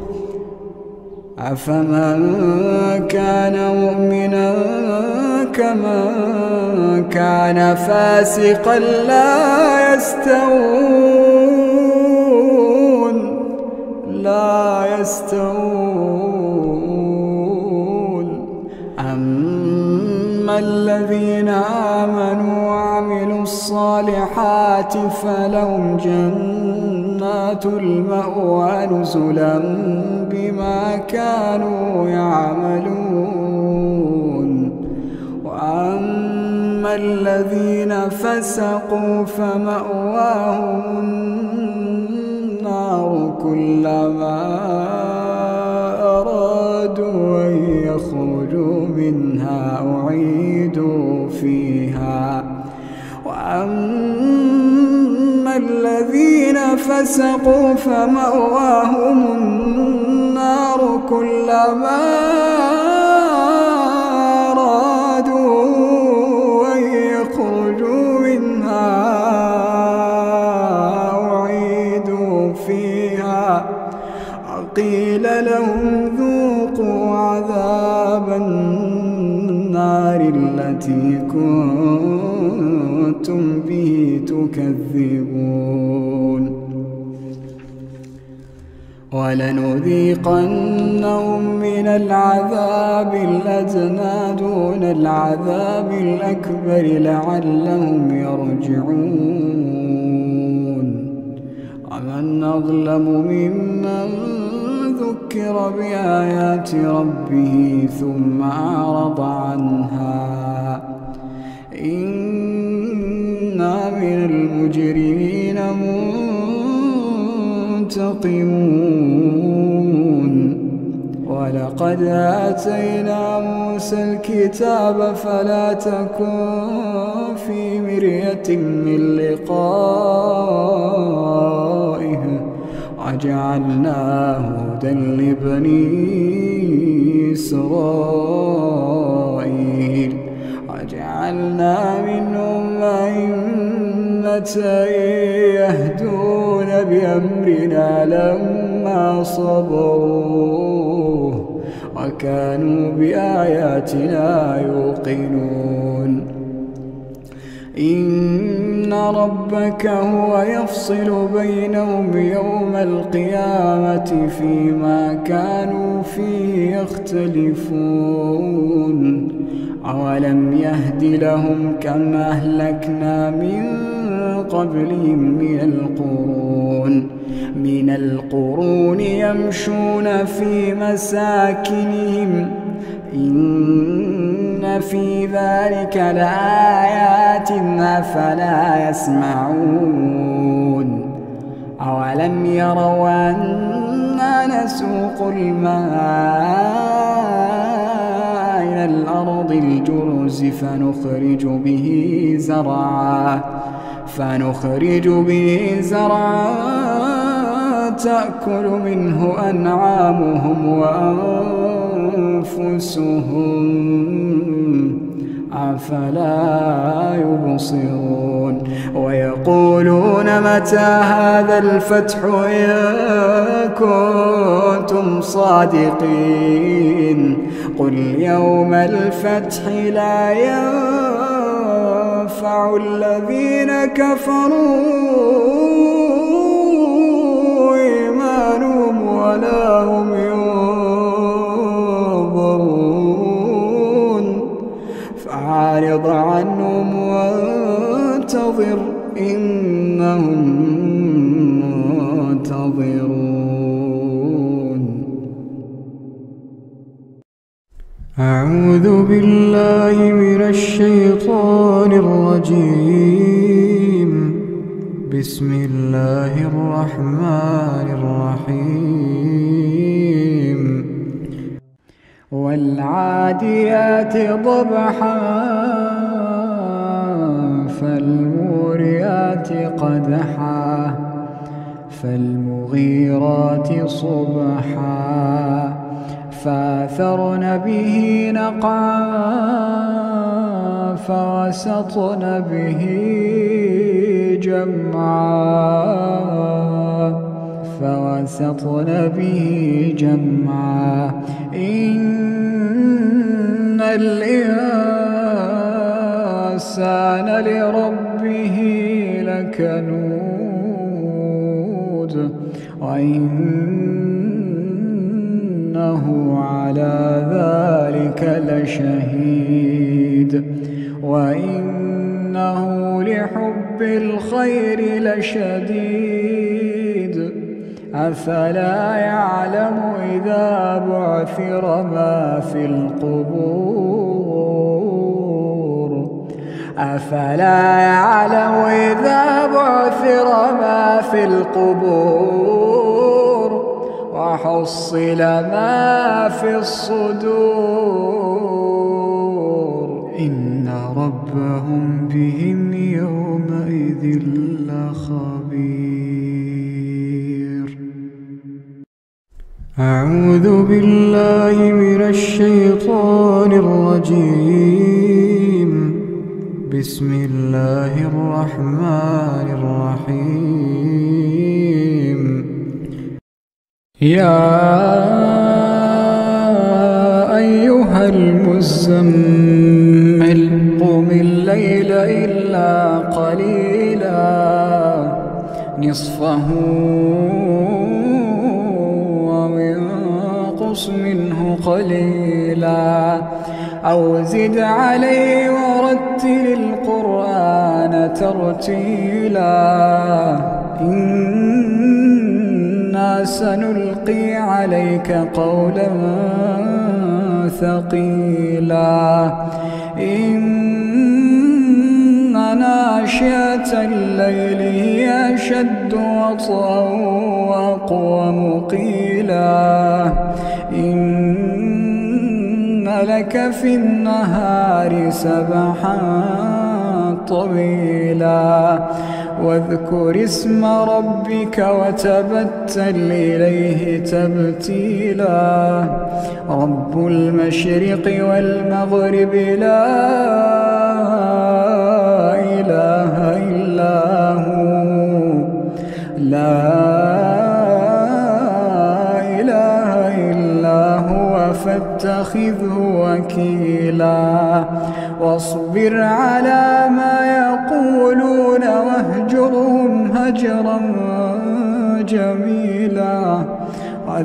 أفمن كان مؤمنا كمن كان فاسقا لا يستوون لا يستوون أما الذين آمنوا وعملوا الصالحات فلهم جنات المأوى نزلا بما كانوا يعملون وأما الذين فسقوا فمأواهم النار كلما أرادوا أن يخرجوا منها أعيدوا فيها وأما الذين فسقوا فمأواهم النار كلما أرادوا أن يخرجوا منها أعيدوا فيها وقيل لهم ذوقوا عذاب النار التي كنتم به تكذبون ولنذيقنهم من العذاب الأدنى دون العذاب الأكبر لعلهم يرجعون ومن أظلم ممن ذكر بآيات ربه ثم أعرض عنها إنا من المجرمين منتقمون ولقد آتينا موسى الكتاب فلا تكن في مرية من لقائه وجعلناه هدى لبني إسرائيل وجعلنا منهم أئمة يهدون بأمرنا لما صبروا وكانوا بآياتنا يوقنون إن ربك هو يفصل بينهم يوم القيامة فيما كانوا فيه يختلفون أولم يهد لهم كما أهلكنا من قبلهم من القرون من القرون يمشون في مساكنهم إن في ذلك لآيات أفلا يسمعون أولم يروا أنا نسوق الماء إلى الأرض الجرز فنخرج به زرعا فنخرج به زرعا تأكل منه أنعامهم وأنفسهم أفلا يبصرون ويقولون متى هذا الفتح إن كنتم صادقين قل يوم الفتح لا ينفع الذين كفروا إيمانهم ولا هم ينظرون فأعرض عنهم وانتظر إنهم منتظرون. أعوذ بالله من الشيطان الرجيم. بسم الله الرحمن الرحيم. والعاديات ضبحا فالموريات قدحا فالمغيرات صبحا فأثرن به نقعا فوسطن به جمعا فوسطن به جمعا إن الإنسان لربه لكنود وإنه على ذلك لشهيد وإنه لحب الخير لشديد أفلا يعلم إذا بعثر ما في القبور أفلا يعلم إذا بعثر ما في القبور وحصل ما في الصدور إن ربهم بهم يومئذ لخبير. أعوذ بالله من الشيطان الرجيم. بسم الله الرحمن الرحيم. يا أيها المزمل قم الليل إلا قليلا نصفه وانقص منه قليلا أو زد عليه ورتل القرآن ترتيلا إنا سنلقي عليك قولا ثقيلا إن ناشئة الليل هي أشد وطئا وأقوم قيلا إن لك في النهار سبحا طويلا واذكر اسم ربك وتبتل إليه تبتيلا رب المشرق والمغرب لا إله إلا هو لا إله إلا هو فاتخذه وكيلا واصبر على ما يقولون واهجرهم هجرا جميلا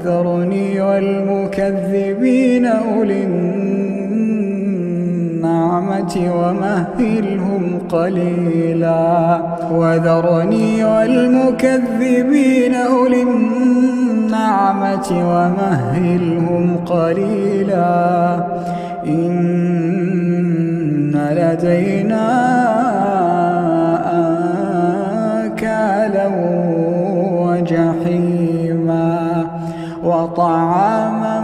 وذرني والمكذبين أولي النعم النعمة ومهلهم قليلا وذرني والمكذبين أولي النعمة ومهلهم قليلا إن لدينا أنكالا وجحيما وطعاما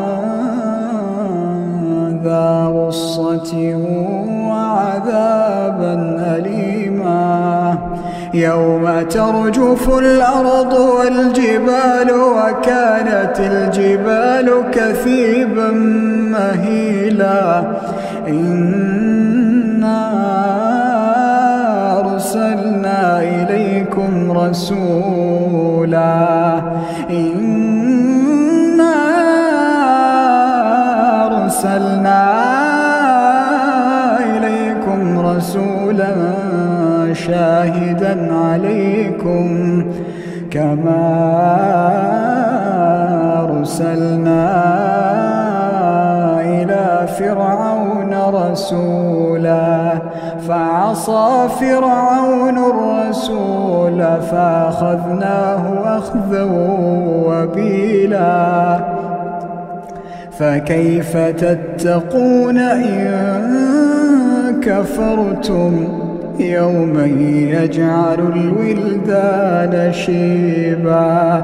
ذا غصة وعذابا أليما يوم ترجف الأرض والجبال وكانت الجبال كثيبا مهيلا إنا أرسلنا إليكم رسولا إنا أرسلنا إليكم رسولا شاهدا عليكم كما أرسلنا إلى فرعون رسولا فعصى فرعون الرسول فأخذناه أخذا وبيلا فكيف تتقون إن كفرتم يوما يجعل الولدان شيبا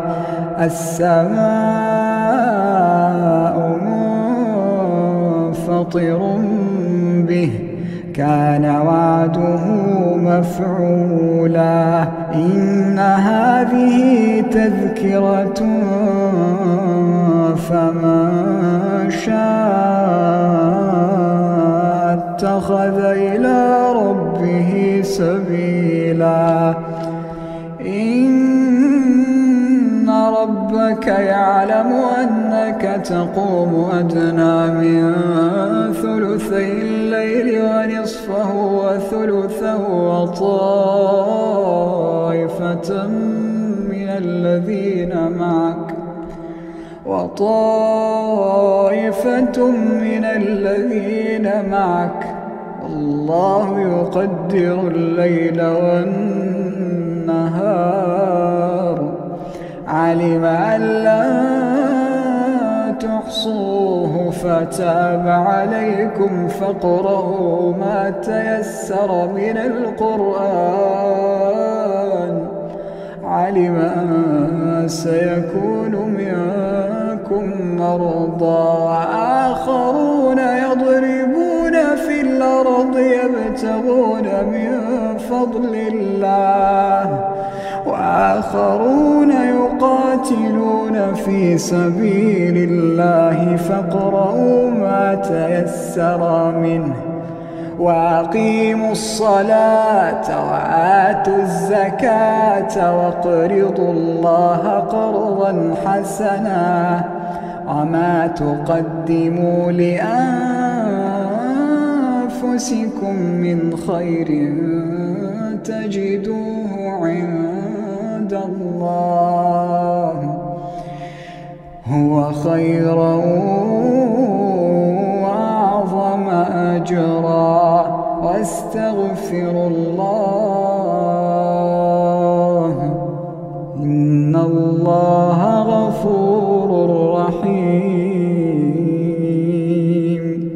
السماء منفطر به كان وعده مفعولا إن هذه تذكرة فمن شاء اتخذ إلى ربه سبيلا إن ربك يعلم أنك تقوم أدنى من ثلثي الليل ونصفه وثلثه وطائفة من الذين معك وطائفة من الذين معك والله يقدر الليل والنهار علم أن لا تحصوه فتاب عليكم فاقرؤوا ما تيسر من القرآن علم أن سيكون منكم مرضى وآخرون يضربون في الأرض يبتغون من فضل الله وآخرون يقاتلون في سبيل الله فاقرؤوا ما تيسر منه وأقيموا الصلاة وآتوا الزكاة واقرضوا الله قرضا حسنا وما تقدموا لأنفسكم من خير تجدوه عند الله هو خيرا وأعظم أجرا واستغفروا الله إن الله غفور رحيم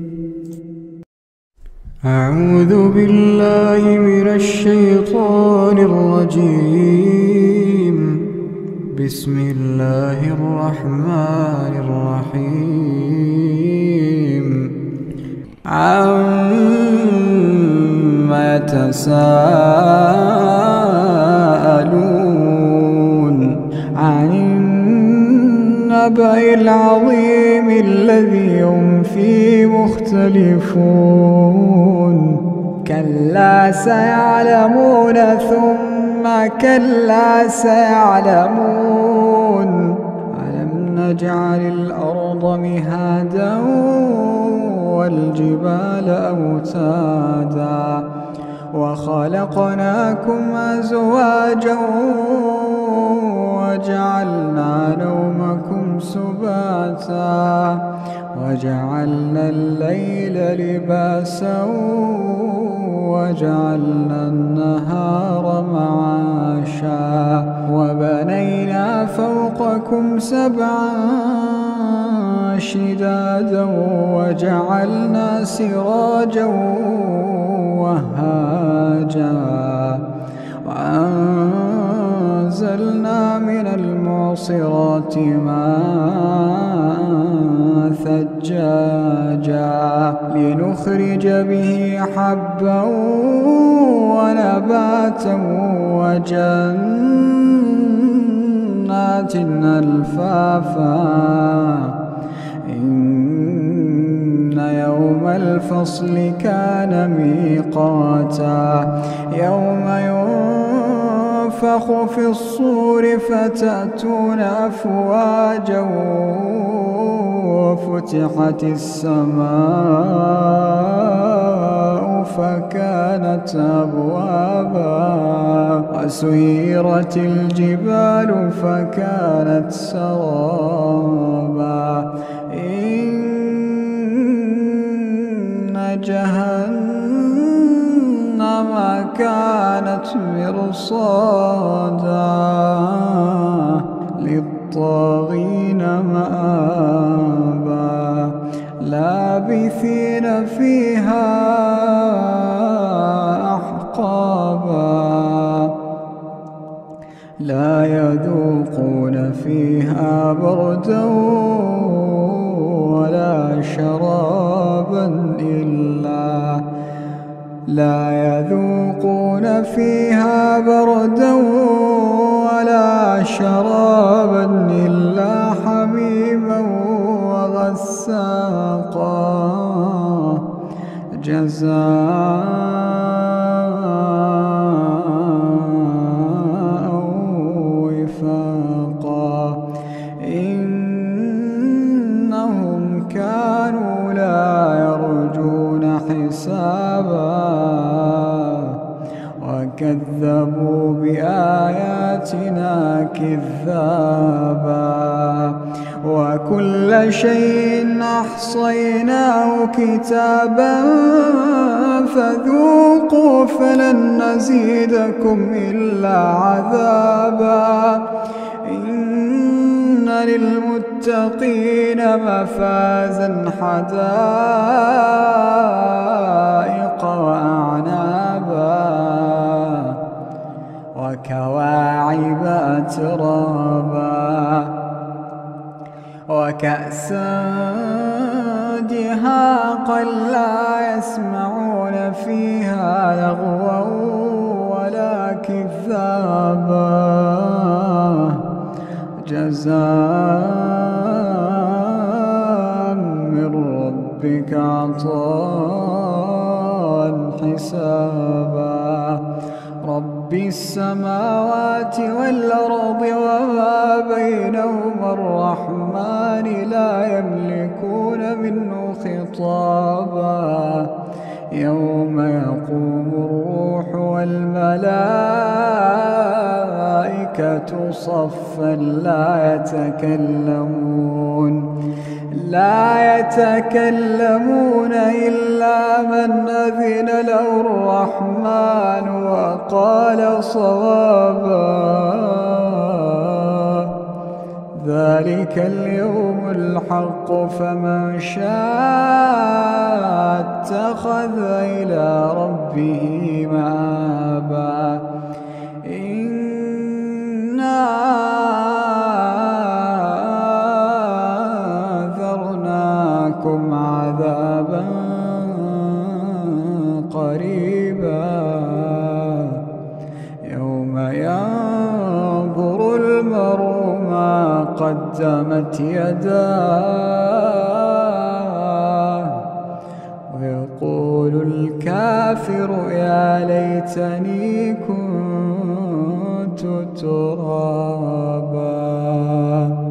أعوذ بالله من الشيطان الرجيم بسم الله الرحمن الرحيم عما يتساءلون عن النبأ العظيم الذي هم فيه مختلفون كلا سيعلمون ثم كلا سيعلمون ألم نجعل الأرض مهادا والجبال أوتادا وخلقناكم أزواجا وجعلنا نومكم سباتا وجعلنا الليل لباسا وجعلنا النهار معاشا وبنينا فوقكم سبعا شدادا وجعلنا سراجا وهاجا وأنزلنا من المعصرات ماء ثجاجا لنخرج به حبا ونباتا وجنات ألفافا إن يوم الفصل كان ميقاتا يوم ينفخ في الصور فتأتون أفواجا وفتحت السماء فكانت أبوابا وسيرت الجبال فكانت سرابا إن جهنم كانت مرصادا للطاغين مآبا لابثين فيها أحقابا لا يذوقون فيها بردا ولا شرابا إلا لا يذوقون فيها بردا ولا شرابا إلا حميما وغساقا جزاء وفاقا إنهم كانوا لا يرجون حسابا وكذبوا بآياتنا كذابا وكل شيء أحصيناه كتابا فذوقوا فلن نزيدكم إلا عذابا إن للمتقين مفازا حدائق وأعنابا وكواعب أترابا وكأسا دهاقا لا يسمعون فيها لغوا ولا كذابا جزاء من ربك عطاء حسابا رب السماوات والأرض وما بينهما الرحمن لا يملكون منه خطابا يوم يقوم الروح والملائكة صفا لا يتكلمون لا يتكلمون إلا من أذن له الرحمن وقال صوابا ذلك اليوم الحق فمن شاء اتخذ إلى ربه مآبا إنا أنذرناكم عذابا قريبا يوم ينظر المرء ما قدمت يداه ويقول الكافر يا ليتني كنت ترابا.